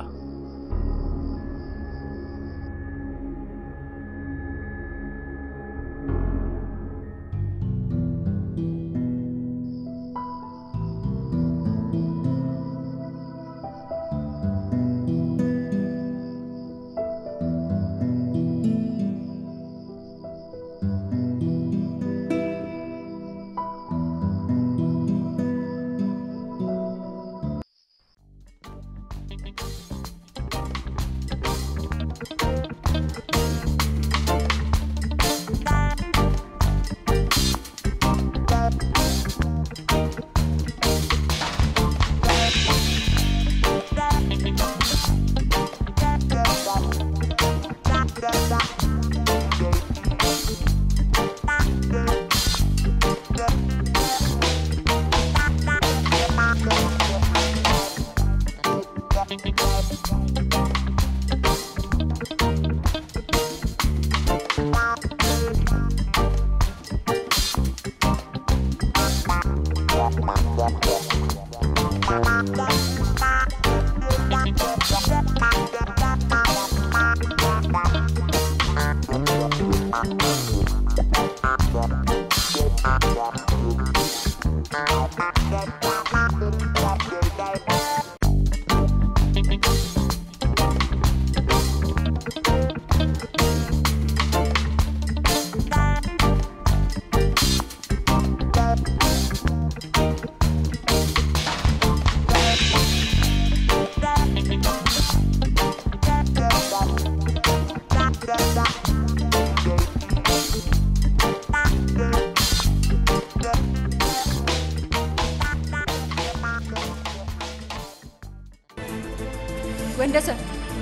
ወንደሰን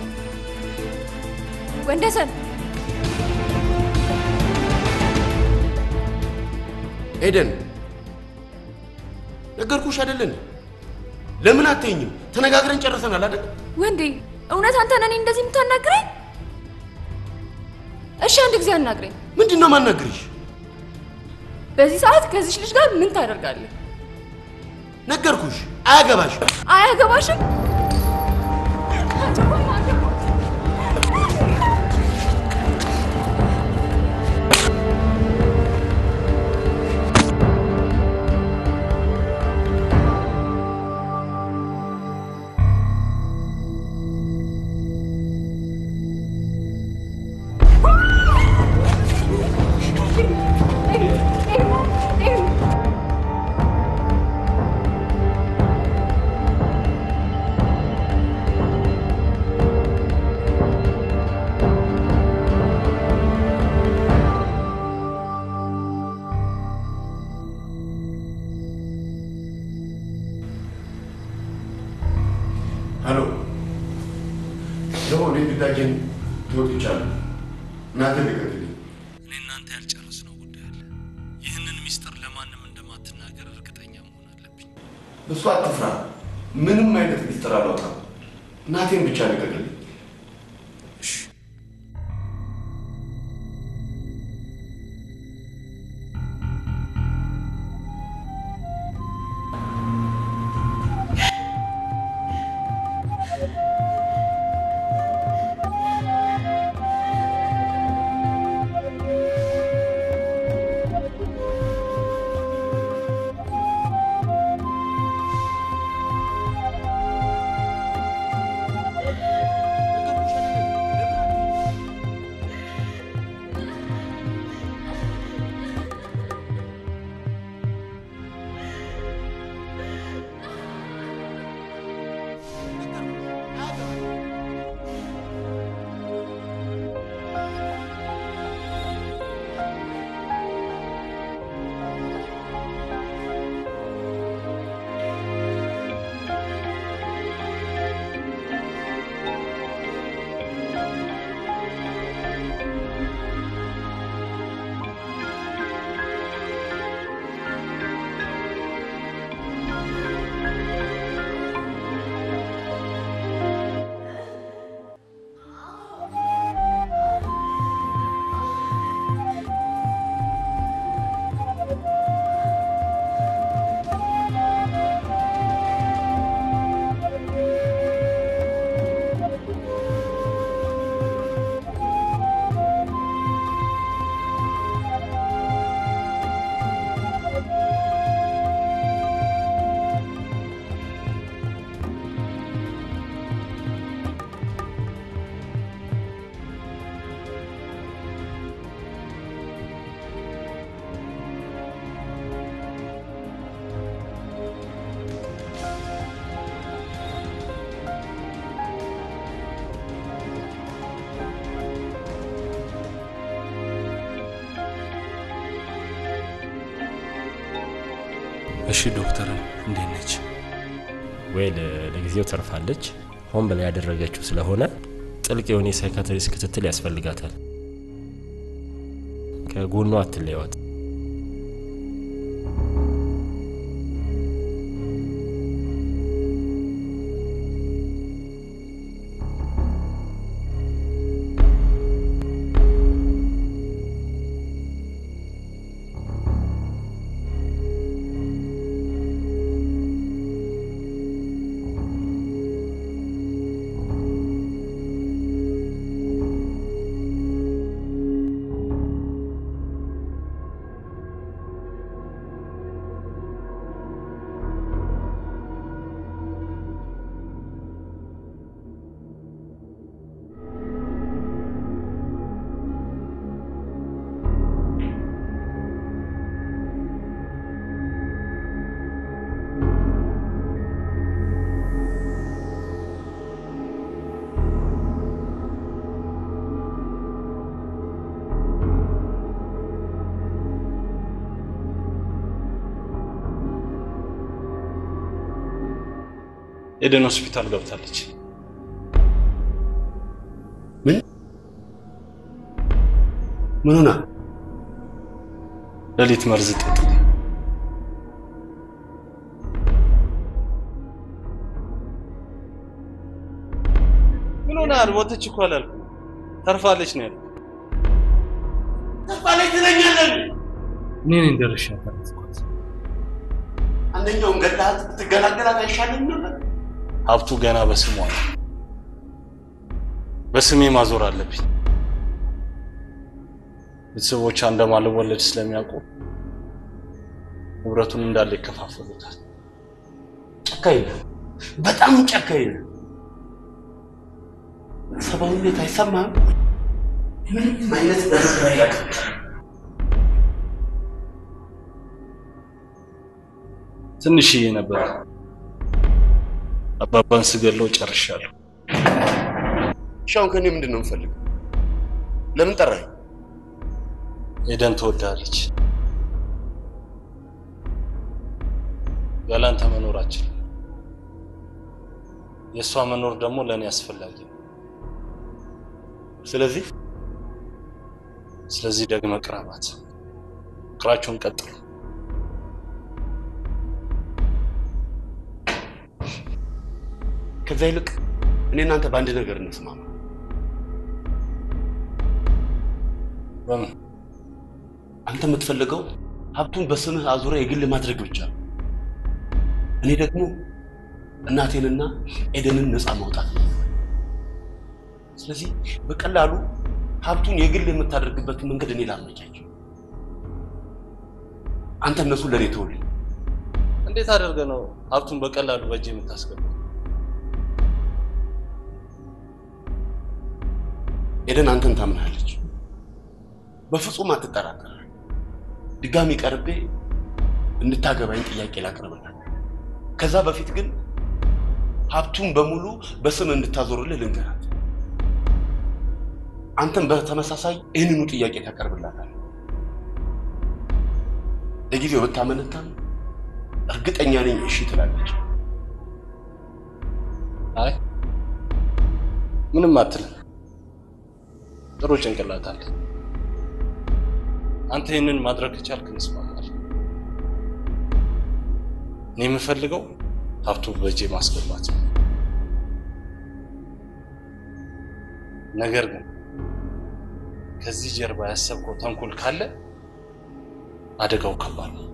ወንደሰን ኤደን ነገርኩሽ አይደል? ለምን አትይኝም? ተነጋግረን ጨርሰናል አይደል? ወንዴ እውነት አንተ ነኝ እንደዚህ የምታናግረኝ? እሺ አንድ ጊዜ አናግረኝ። ምንድነው ማናግርሽ? በዚህ ሰዓት ከዚህ ልጅ ጋር ምን ታደርጋለህ? ነገርኩሽ አያገባሽም። አያገባሽም? እሱ አትፍራ። ምንም አይነት ሚስጥር አላወጣም። እናቴን ብቻ ንገረኝ። እሺ እሺ ዶክተር እንዴት ነች? ወይል ለጊዜው ተርፋለች። ሆን ብላ ያደረገችው ስለሆነ ጥልቅ የሆነ ሳይካትሪስት ክትትል ያስፈልጋታል። ከጎኗ አትለያወጥ። ኤደን ሆስፒታል ገብታለች። ምን ምን ሆነ? ለሊት መርዝ ጠጥታ ምን ሆነ? አልሞተች እኮ አላልኩም። ተርፋለች ነው ያለው። ተርፋለች ትለኛለህ? እኔን እንደርሻታለች። አንደኛውን ገላት ትገላገላት አይሻልም ነበር? ሀብቱ ገና በስሟ ነው። በስሜ ማዞር አለብኝ። ቤተሰቦቿ እንደማልወለድ ስለሚያውቁ ንብረቱን እንዳለ ይከፋፈሉታል። ጨካኝ ነው፣ በጣም ጨካኝ ነው። ሰብአዊነት አይሰማም። ምንም አይነት ደረጃ ያለው ትንሽዬ ነበር። አባባን ስገለው ጨርሻለሁ። ሻውን ከኔ ምንድነው የምፈልገው? ለምን ጠራኝ? ኤደን ትወዳለች። ያላንተ መኖራችን የሷ መኖር ደግሞ ለኔ አስፈላጊ ነው። ስለዚህ ስለዚህ ደግመ ቅረባት። ፍቅራችሁን ቀጥሉ። ከዛ ይልቅ እኔ እናንተ በአንድ ነገር እንስማማ። በምን? አንተ የምትፈልገው ሀብቱን በስምህ አዙረ የግል ማድረግ ብቻ ነው። እኔ ደግሞ እናቴንና ኤደንን ነፃ ማውጣት ነው። ስለዚህ በቀላሉ ሀብቱን የግል የምታደርግበት መንገድ እኔ ላመቻቸው። አንተ እነሱ ለኔ ተውልኝ። እንዴት አደርገ ነው ሀብቱን በቀላሉ በእጄ የምታስገባው? ኤደን አንተን ታምናለች። በፍጹም አትጠራጠር። ድጋሚ ቀርቤ እንድታገባኝ ጥያቄ ላቅርብላት። ከዛ በፊት ግን ሀብቱን በሙሉ በስም እንድታዞርልህ ልንገራት። አንተም በተመሳሳይ ይህንኑ ጥያቄ ታቀርብላታለህ። ለጊዜው ብታመነታም እርግጠኛ ነኝ እሺ ትላለች። አይ ምንም አትልም። ጥሩ ጭንቅላት አለ። አንተ ይህንን ማድረግ ከቻልክ እንስማማለን። እኔ የምፈልገው ሀብቱ በእጄ ማስገባት ነው። ነገር ግን ከዚህ ጀርባ ያሰብከው ተንኮል ካለ አደጋው ከባድ ነው።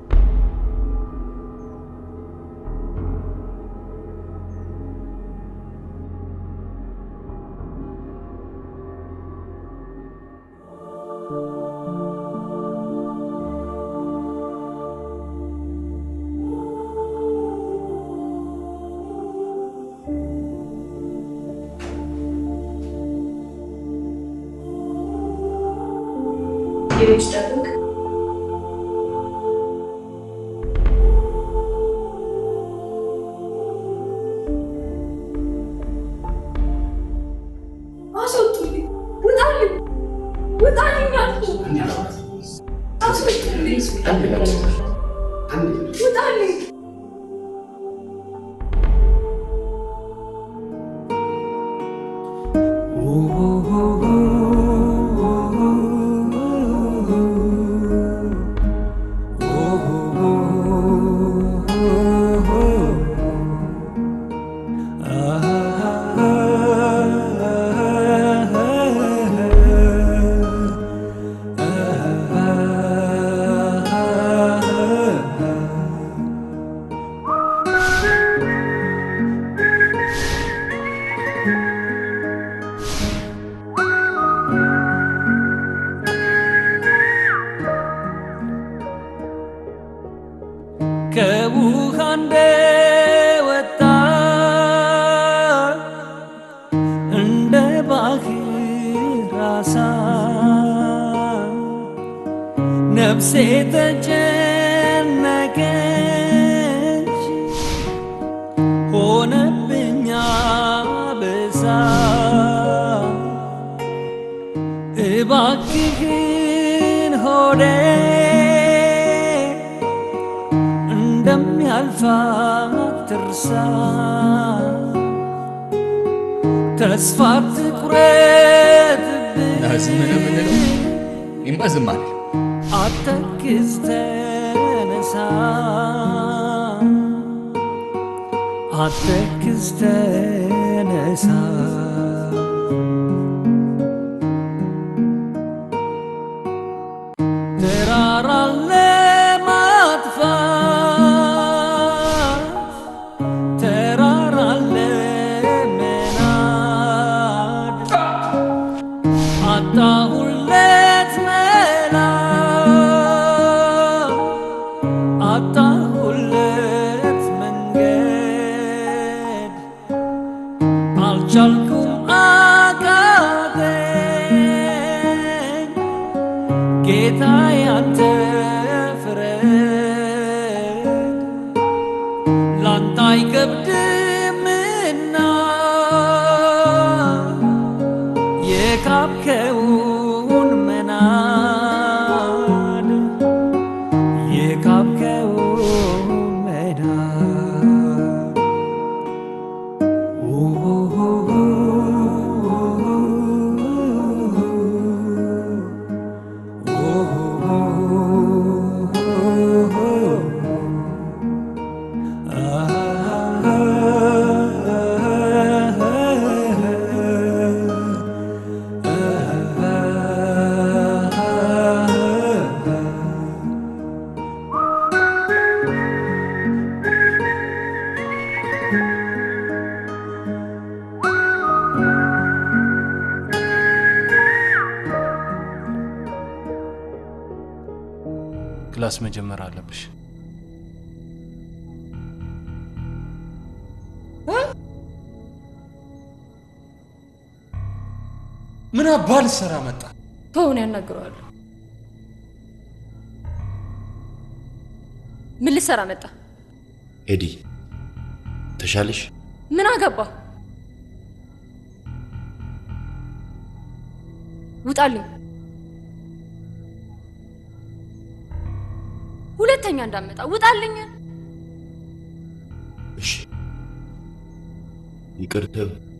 ሌሎች ጠብቅ። አስወጡልኝ! ውጣልኝ! ውጣልኝ! አልኩህ! አስወጡልኝ! ውጣ! ከውሃ ወጣ እንደ ባህር አሳ ነፍሴ ተጨነቀች ሆነብኛ በዛ እባክህን ሆዴ እንደሚያልፋት ትርሳ ተስፋ ትቁረጥብኝ ዝም ነው የምንለው እኔማ ዝም አለ አትክዝ ተነሳ አትክዝ ተነሳ ተራራ ለማጥፋት ተራራ ለመናድ አጣሁለት መላ አጣሁለት መንገድ አልቻልኩም አቃተኝ ጌታ ያንተ ፍረድ ላንተ አይከብድምና የካብከውን መናድ የካብከውን መናድ ክላስ መጀመር አለብሽ ምን አባል ሰራ መጣ ተውን ያናግረዋል ምን ልሰራ መጣ ኤዲ ተሻለሽ ምን አገባ ውጣልኝ ሁለተኛ እንዳመጣ ውጣልኝ እሺ ይቅርታ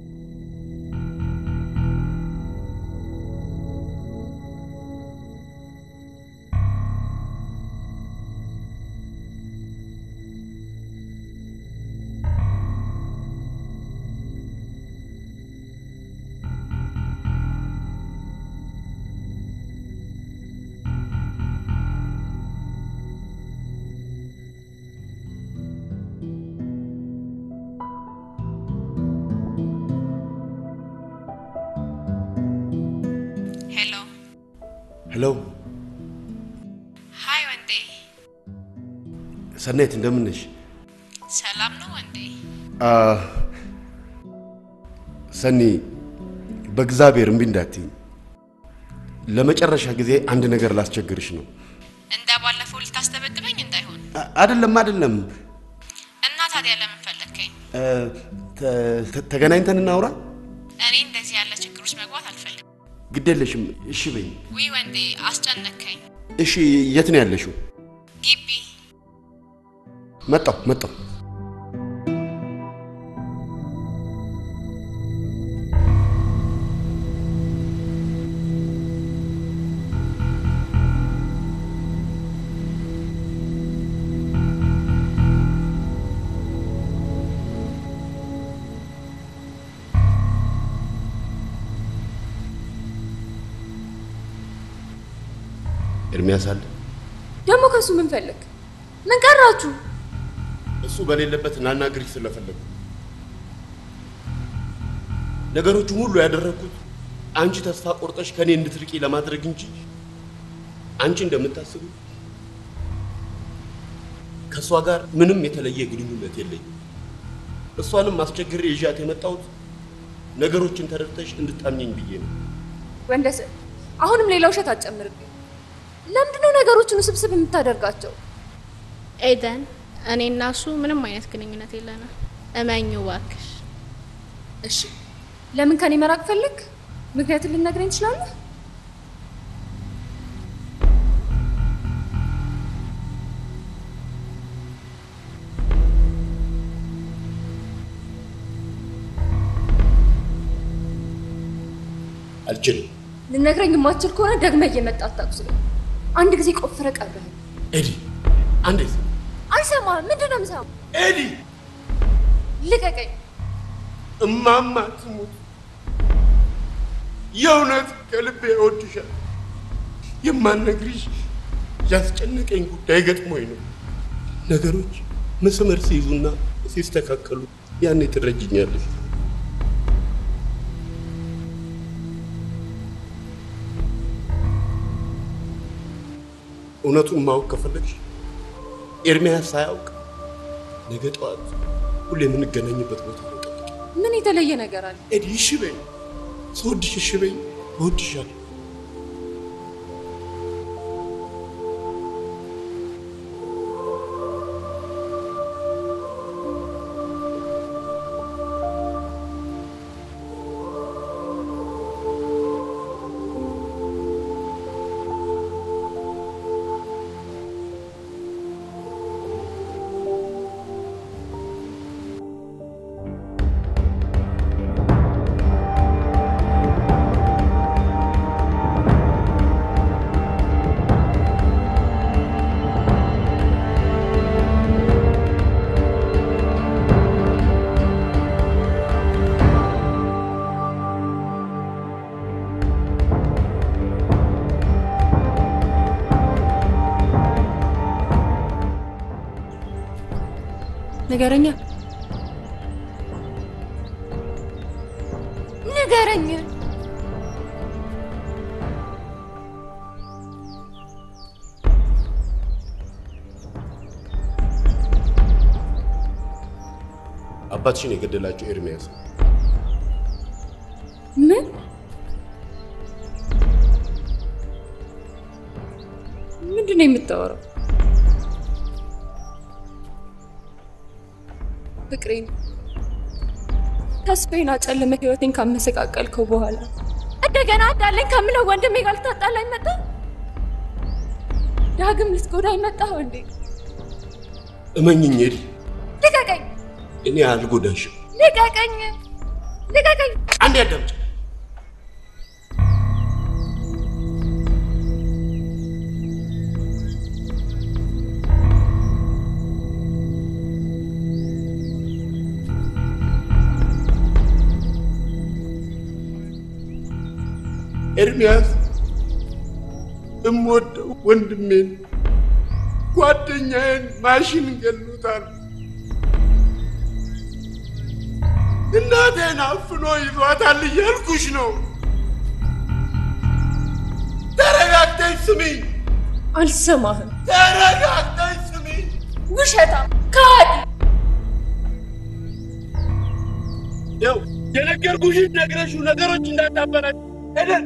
Hello. Hi ወንዴ ሰኔት እንደምን ነሽ ሰላም ነው ወንዴ አ ሰኒ በእግዚአብሔር እምቢ እንዳትይ ለመጨረሻ ጊዜ አንድ ነገር ላስቸግርሽ ነው እንደ ባለፈው ልታስተበድበኝ እንዳይሆን አይደለም አይደለም እና ታዲያ ለምን ፈለከኝ ተገናኝተን እናውራ እኔ እንደዚህ ያለ ችግር ውስጥ መግባት አልፈልግም ግዴለሽም እሺ በይ ወይ ወንዴ አስጨነከኝ እሺ የት ነው ያለሽው ግቢ መጣሁ መጣሁ ኤርሚያስ አለ ደሞ ከሱ ምን ፈለክ ምን ቀራችሁ እሱ በሌለበት ናናግሪሽ ስለፈለኩ ነገሮቹ ሁሉ ያደረኩት አንቺ ተስፋ ቆርጠሽ ከኔ እንድትርቂ ለማድረግ እንጂ አንቺ እንደምታስቡ ከሷ ጋር ምንም የተለየ ግንኙነት የለኝም። እሷንም ማስቸገር ይዣት የመጣሁት ነገሮችን ተረድተሽ እንድታምኚኝ ብዬ ነው። ወንደሰ አሁንም ሌላ ውሸት አትጨምርብኝ። ለምንድነው ነገሮችን ውስብስብ የምታደርጋቸው? ኤደን እኔና እሱ ምንም አይነት ግንኙነት የለንም። እመኙ እባክሽ። እሺ ለምን ከኔ መራቅ ፈልግ? ምክንያቱም ልነግረኝ ትችላለህ? አልችልም። ልነግረኝ የማትችል ከሆነ ደግመህ እየመጣ አታቁስለኝ። አንድ ጊዜ ቆፍረ ቀብረህ። ኤዲ አንዴ አልሰማህም። ምንድን ነው የምሰማው? ኤዲ ልቀቀኝ። እማማ ትሙት የእውነት ከልቤ እወድሻለሁ። የማልነግርሽ ያስጨነቀኝ ጉዳይ ገጥሞኝ ነው። ነገሮች መስመር ሲይዙና ሲስተካከሉ ያኔ ትረጅኛለሽ። እውነቱን ማወቅ ከፈለግሽ ኤርሚያስ ሳያውቅ ነገ ጠዋት ሁሌ የምንገናኝበት ቦታ ነው። ምን የተለየ ነገር አለ? ኤዲ እሺ በይ። ስወድሽ እሺ በይ። እወድሻለሁ። ንገረኛ ንገረኝ። አባትሽን የገደላቸው ኤርሚያስ። ምን? ምንድን ነው የምታወራው? ፍቅሬን ተስፋዬን አጨልመ ህይወቴን ካመሰቃቀልከው በኋላ እንደገና አዳለኝ ከምለው ወንድሜ ጋር ልታጣላኝ መጣ? ዳግም ልትጎዳኝ መጣህ እንዴ? እመኝኝ ኤዲ። ልቀቀኝ። እኔ አልጎዳሽም። ልቀቀኝ፣ ልቀቀኝ። አንዴ አዳምጪ። ኤርሚያስ እምወደው ወንድሜን ጓደኛዬን ማሽን ገሉታል። እናቴን አፍኖ ይዟታል እያልኩሽ ነው። ተረጋግተሽ ስሚኝ። አልሰማህም። ተረጋግተሽ ስሚኝ። ውሸታም ካዲ። ያው የነገርኩሽን ነግረሽው ነገሮች እንዳታበላሽ ሄደን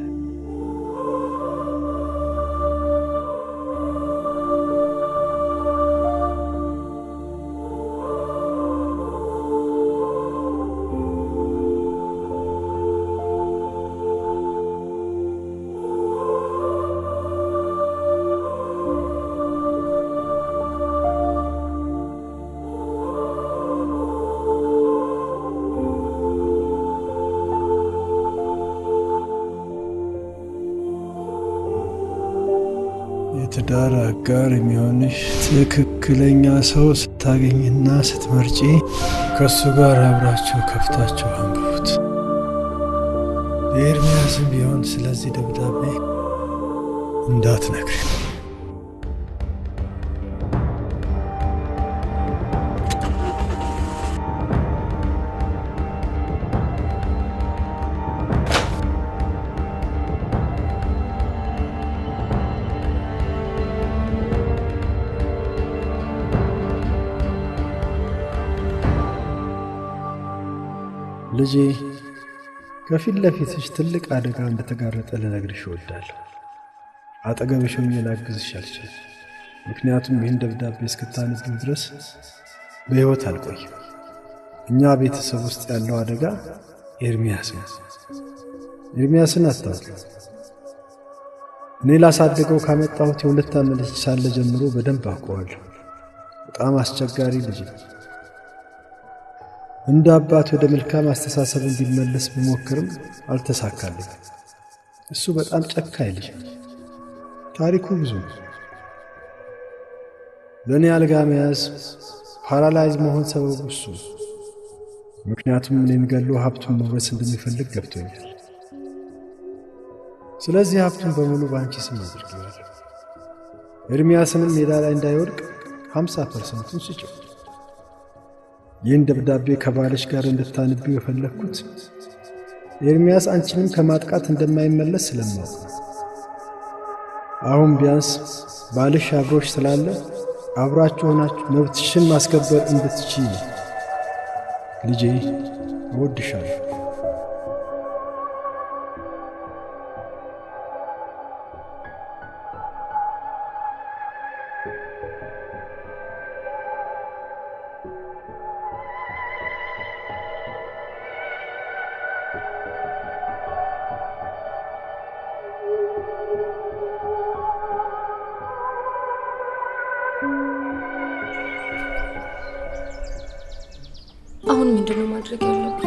የትዳር አጋር የሚሆንሽ ትክክለኛ ሰው ስታገኝና ስትመርጪ ከሱ ጋር አብራችሁ ከፍታችሁ አንብቡት። ለኤርሚያስም ቢሆን ስለዚህ ደብዳቤ እንዳትነግሪ። ልጄ ከፊት ለፊትሽ ትልቅ አደጋ እንደተጋረጠ ልነግርሽ እወዳለሁ። አጠገብሽ ሆኜ ላግዝሽ አልችልም። ምክንያቱም ይህን ደብዳቤ እስክታነቢው ድረስ በሕይወት አልቆይም። እኛ ቤተሰብ ውስጥ ያለው አደጋ ኤርሚያስ ነው። ኤርሚያስን አታውቂው። እኔ ላሳደገው ካመጣሁት የሁለት ዓመት ልጅ ሳለ ጀምሮ በደንብ አውቀዋለሁ። በጣም አስቸጋሪ ልጅ ነው። እንደ አባት ወደ መልካም አስተሳሰብ እንዲመለስ ብሞክርም አልተሳካልኝ። እሱ በጣም ጨካኝ ልጅ ነው። ታሪኩ ብዙ ነው። ለእኔ አልጋ መያዝ፣ ፓራላይዝ መሆን ሰበቡ እሱ። ምክንያቱም እኔን ገሎ ሀብቱን መውረስ እንደሚፈልግ ገብቶኛል። ስለዚህ ሀብቱን በሙሉ በአንቺ ስም አድርጌዋለሁ። ኤርሚያስንም ሜዳ ላይ እንዳይወድቅ ሀምሳ ፐርሰንቱን ስጭው። ይህን ደብዳቤ ከባልሽ ጋር እንድታነቢው የፈለግኩት ኤርሚያስ አንቺንም ከማጥቃት እንደማይመለስ ስለማውቅ ነው። አሁን ቢያንስ ባልሽ አብሮሽ ስላለ አብራችሁ ሆናችሁ መብትሽን ማስከበር እንድትችይ ነው። ልጄ እወድሻለሁ። አሁን ምንድነው ማድረግ ያለብኝ?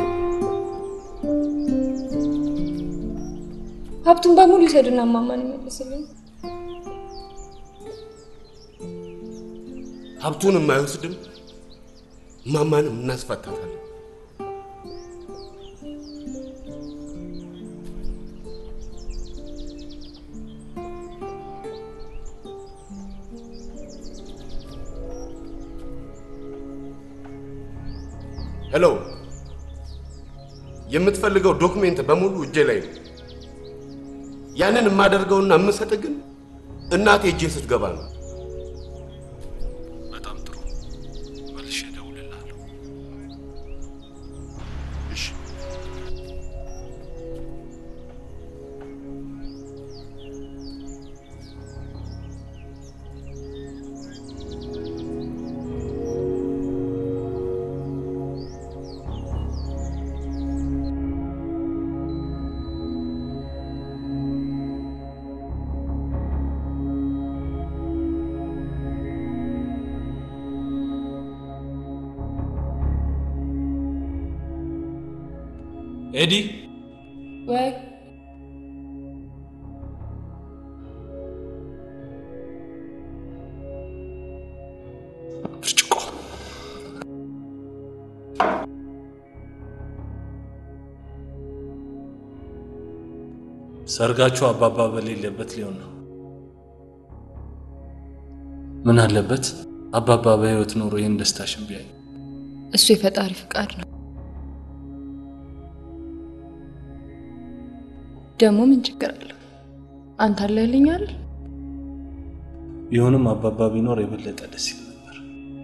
ሀብቱን በሙሉ ይሰድና ማማን ይመልስልኝ። ሀብቱን የማይወስድም ማማንም እናስፈታታለን። ሄሎ፣ የምትፈልገው ዶክመንት በሙሉ እጄ ላይ ነው። ያንን የማደርገውና የምሰጥ ግን እናቴ እጄ ስትገባ ነው። በጣም ጥሩ፣ መልሼ እደውልልሃለሁ። እሺ። ኤዲ ወይ ብርጭቆ ሰርጋችሁ አባባ በሌለበት ሊሆን ነው። ምን አለበት አባባ በህይወት ኖሮ ይህን ደስታሽን ቢያይ? እሱ የፈጣሪ ፍቃድ ነው። ደግሞ ምን ችግር አለው? አንተ አለህልኛል። ቢሆንም አባባ ቢኖር የበለጠ ደስ ይል ነበር።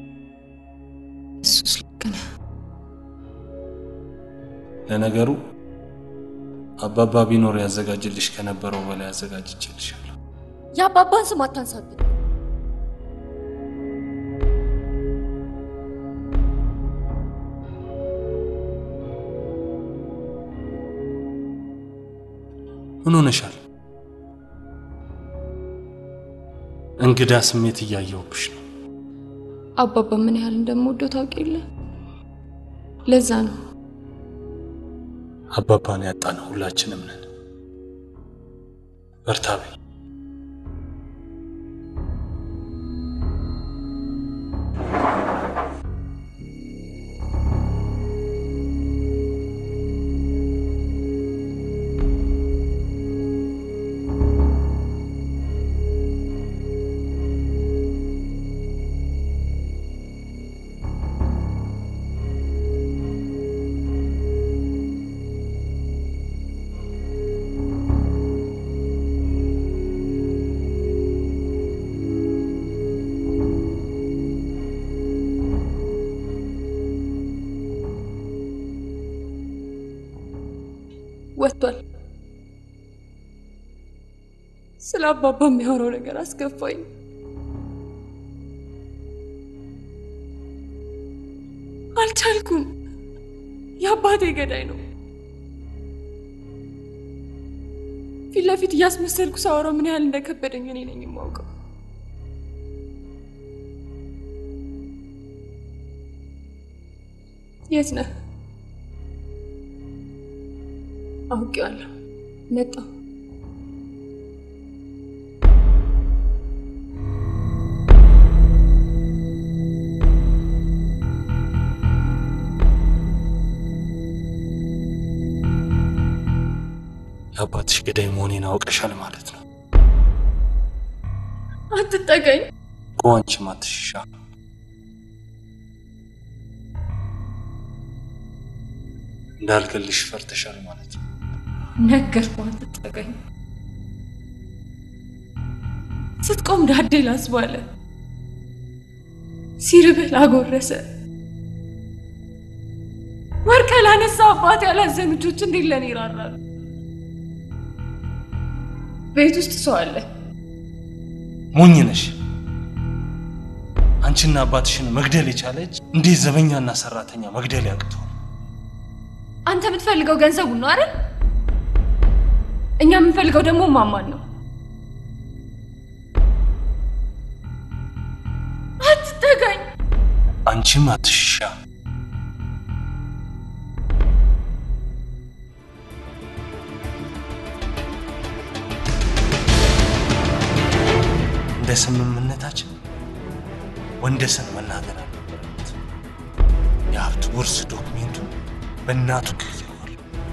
እሱስ ልክ ነህ። ለነገሩ አባባ ቢኖር ያዘጋጅልሽ ከነበረው በላይ ያዘጋጅልሻለሁ። የአባባን ስም አታንሳብኝ። ምን ሆነሻል? እንግዳ ስሜት እያየሁብሽ ነው። አባባ ምን ያህል እንደምወደው ታውቂ የለ? ለዛ ነው። አባባን ያጣነው ሁላችንም ነን። በርታ በይ። ወጥቷል። ስለ አባባ የሚያወራው ነገር አስከፋኝ። አልቻልኩም። የአባቴ ገዳይ ነው። ፊት ለፊት እያስመሰልኩ ሳወራው ምን ያህል እንደከበደኝ እኔ ነኝ የማውቀው። የት ነህ? አውቄዋለሁ። መጣሁ። የአባትሽ ገዳይ መሆኔን አውቀሻል ማለት ነው። አትጠጋኝ። ቆንቺም አትሽሻ። እንዳልገልሽ ፈርተሻል ማለት ነው። ነገርኩህ፣ አትጠጋኝ። ስትቆም ዳዴ ላስባለ፣ ሲርብህ ላጎረሰ፣ ወርቀ ላነሳ አባት ያላዘኑ እጆች እንዴት ለኔ ይራራሉ? ቤት ውስጥ ሰው አለ። ሞኝ ነሽ። አንቺና አባትሽን መግደል የቻለች እንዴት ዘበኛና ሰራተኛ መግደል ያቅተው? አንተ የምትፈልገው ገንዘቡን ነው አይደል? እኛ የምንፈልገው ደግሞ ማማን ነው። አትጠጋኝ። አንቺም አትሽሻ። እንደ ስምምነታችን ወንደሰን መናገር አለበት። የሀብት ውርስ ዶክሜንቱ በእናቱ ክልያዋል።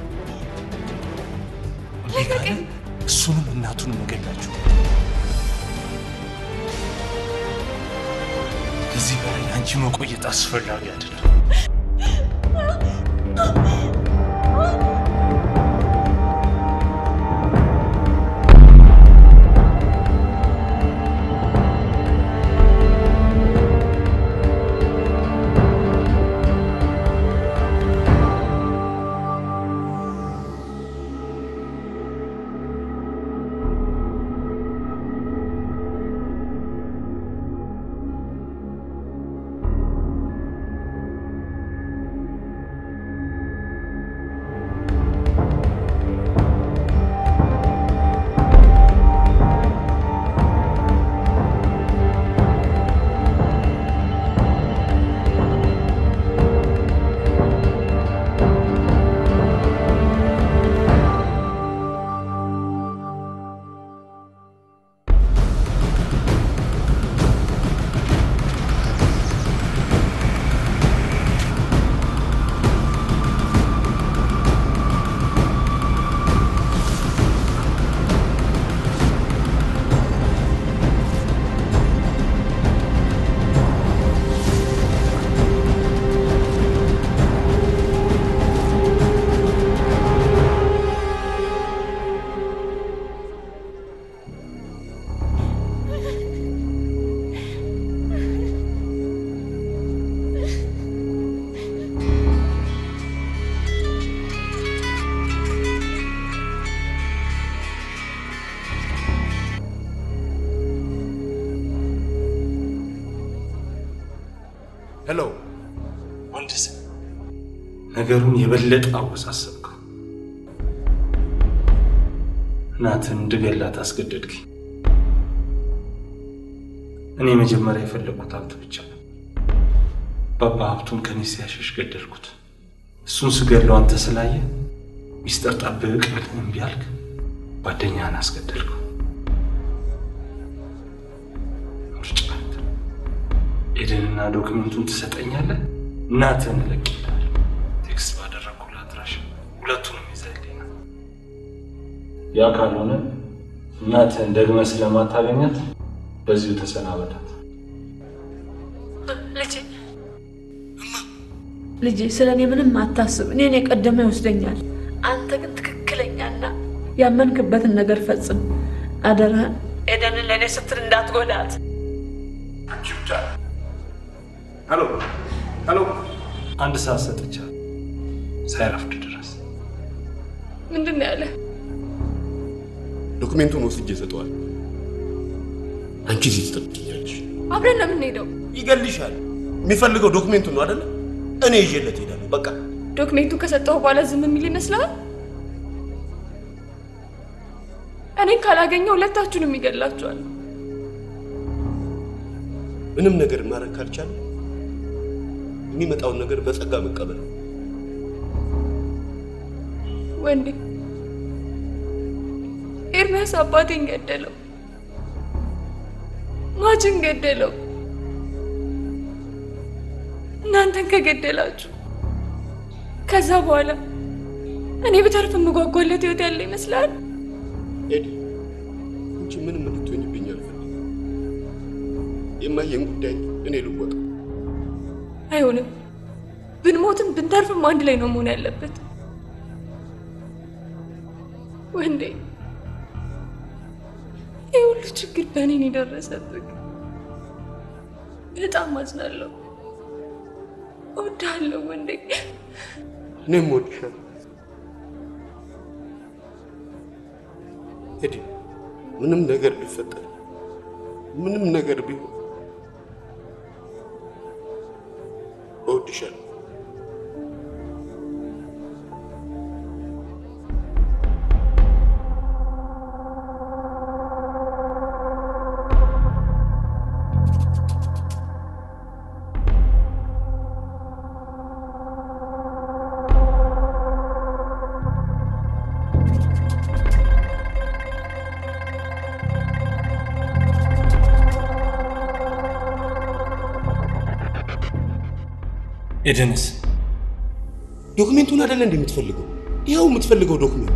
ለምን እሱንም እናቱን መገላችሁ? ከዚህ በላይ አንቺ መቆየት አስፈላጊ አይደለም። ሄሎ ወንደሰን፣ ነገሩን የበለጠ አወሳሰብከው። እናትን እንድገላት አስገደድከኝ። እኔ መጀመሪያ የፈለኩት ሀብት ብቻ ነው። ባባ ሀብቱን ከኔ ሲያሸሽ ገደልኩት። እሱን ስገድለው አንተ ስላየ ሚስጥር ጠብቅ ብለህ እምቢ አልክ። ጓደኛህን አስገደልከው። ኤደንና ዶክመንቱን ትሰጠኛለህ? እናትህን እለቅልሃለሁ። ቴክስት ባደረግኩልህ አድራሻ ሁለቱንም ይዘህልኝ ነው። ያ ካልሆነ እናትህን ደግመህ ስለማታገኛት በዚሁ ተሰናበታት። ልጄ ልጄ ስለ እኔ ምንም አታስብ። እኔን የቀደመ ይወስደኛል። አንተ ግን ትክክለኛና ያመንክበትን ነገር ፈጽም። አደራህን ኤደንን ለእኔ ስትል እንዳትጎዳት። ሄሎ ሄሎ፣ አንድ ሰዓት ሰጥቻለሁ ሳይረፍድ ድረስ። ምንድነው ያለ? ዶክመንቱን ወስጄ ሰጠዋል። አንቺ እዚህ ትጠብቂኛለሽ። አብረን ነው የምንሄደው። ይገልሻል። የሚፈልገው ዶክመንቱን ነው አይደል? እኔ ይዤለት ሄዳለሁ። በቃ ዶክመንቱ ከሰጠው በኋላ ዝም የሚል ይመስላል? እኔ ካላገኘው ሁለታችሁንም ይገላችኋል። ምንም ነገር ማድረግ ካልቻለ የሚመጣውን ነገር በጸጋ መቀበል። ወንዴ ኤርሚያስ አባቴን ገደለው፣ ማችን ገደለው። እናንተን ከገደላችሁ ከዛ በኋላ እኔ በተርፍ የምጓጓለት ህይወት ያለ ይመስላል? ኤዲ አንቺ ምንም ልትሆኝብኝ አልፈልግም። የማየን ጉዳይ እኔ ልወጣ። አይሆንም። ብንሞትም ብንተርፍም አንድ ላይ ነው መሆን ያለበት። ወንዴ ይህ ሁሉ ችግር በእኔ ነው የደረሰብህ። በጣም አዝናለሁ። እወድሃለሁ ወንዴ። እኔም እወድሻለሁ ኤዲ። ምንም ነገር ቢፈጠር ምንም ነገር ቢሆን እወድሻለሁ። ኤደንስ ዶክመንቱን አይደል እንዴ የምትፈልገው? ይሄው የምትፈልገው ዶክመንት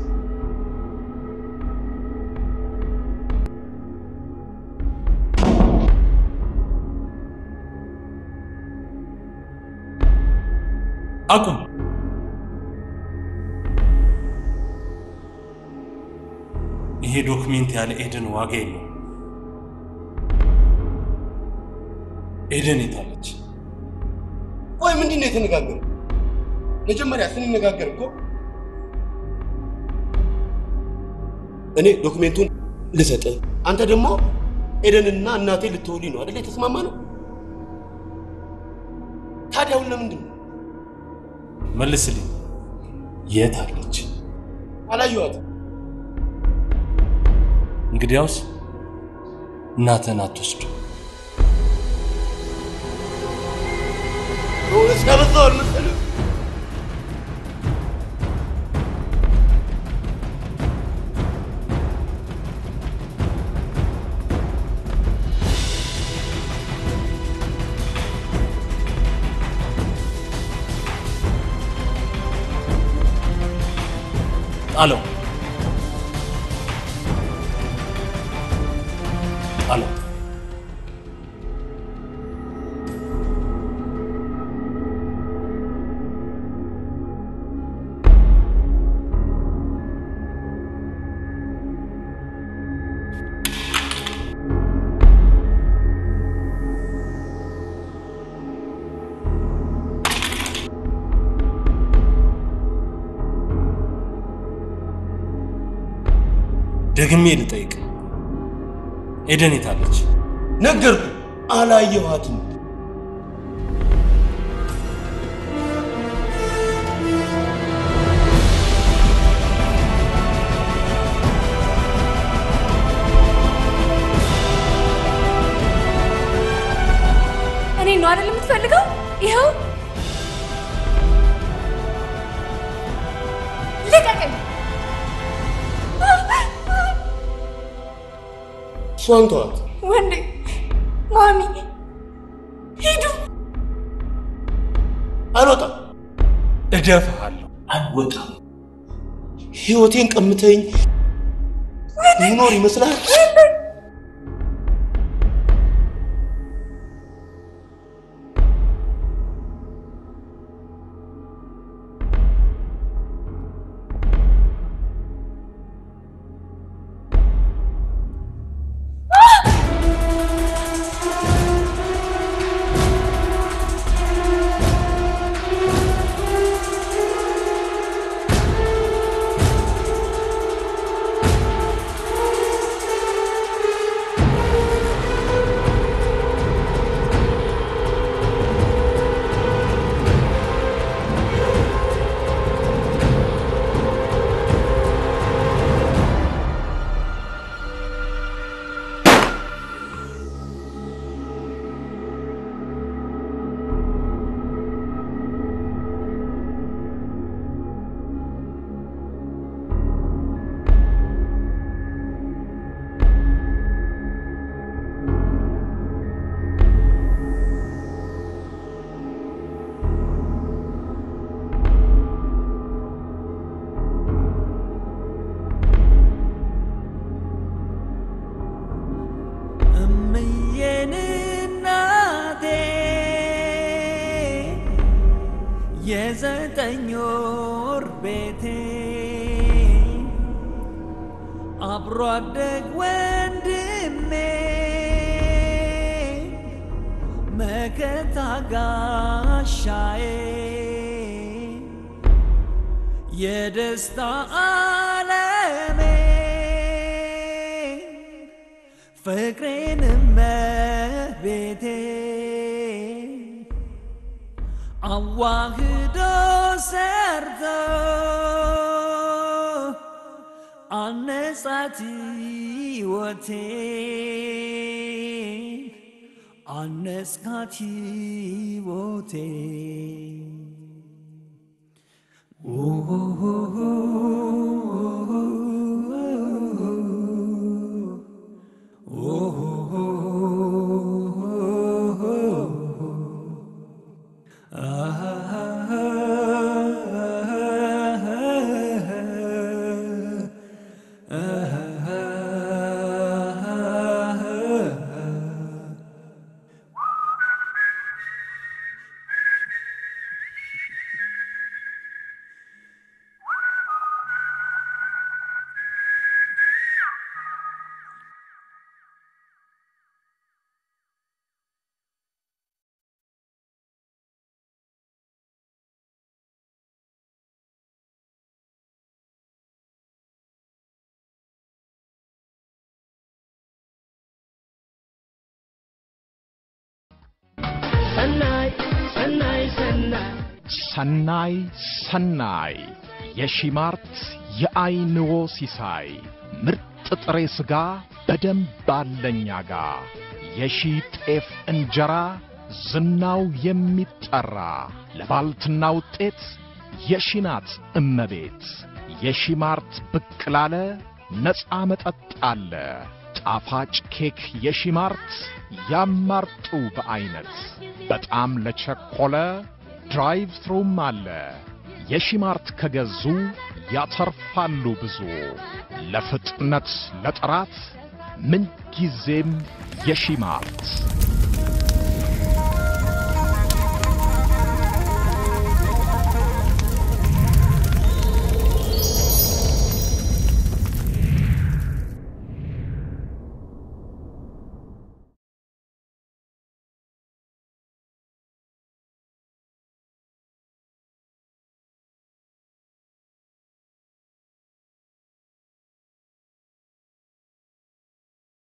አቁም። ይሄ ዶክመንት ያለ ኤደን ዋጋ የለውም። ኤደን የታለች? ቆይ ምንድን ነው የተነጋገረው? መጀመሪያ ስንነጋገር እኮ እኔ ዶክመንቱን ልሰጥ፣ አንተ ደግሞ ኤደንና እናቴ ልትወሊ ነው አይደል የተስማማ ነው? ታዲያ አሁን ለምንድን ነው? መልስልኝ። የት አለች? አላየኋትም። እንግዲያውስ እናትህን አትወስዱ። ወይስ ከበዛው መሰለህ? ጣለው ጣለው። ደግሜ ልጠይቅ፣ ኤደን የታለች? ነገርኩ፣ አላየኋትም። እኔ ነው አይደል የምትፈልገው? ይኸው ልቀቀኝ። እሷን ተዋት። ወንዴ፣ ማሚ ሂዱ። አልወጣም። እደፍሃለሁ። አልወጣም። ህይወቴን ቀምተኝ ይኖር ይመስላል? የዘጠኝ ወር ቤቴ አብሮ አደግ ወንድሜ መከታ ጋሻዬ የደስታ ዓለሜ ፍቅሬን እመቤቴ አዋህዶ ሰርቶ አነጻት ሕይወቴን አነጽካት ሕይወቴን ሰናይ ሰናይ የሺማርት የአይንዎ ሲሳይ ምርጥ ጥሬ ስጋ በደንብ አለኛ ጋ የሺ ጤፍ እንጀራ ዝናው የሚጠራ ለባልትና ውጤት የሺናት እመቤት የሺማርት ብቅላለ ነፃ መጠጥ አለ ጣፋጭ ኬክ የሺማርት ያማርጡ በአይነት በጣም ለቸኮለ ድራይቭ ትሩም አለ የሺማርት ከገዙ ያተርፋሉ ብዙ ለፍጥነት ለጥራት ምን ጊዜም የሺማርት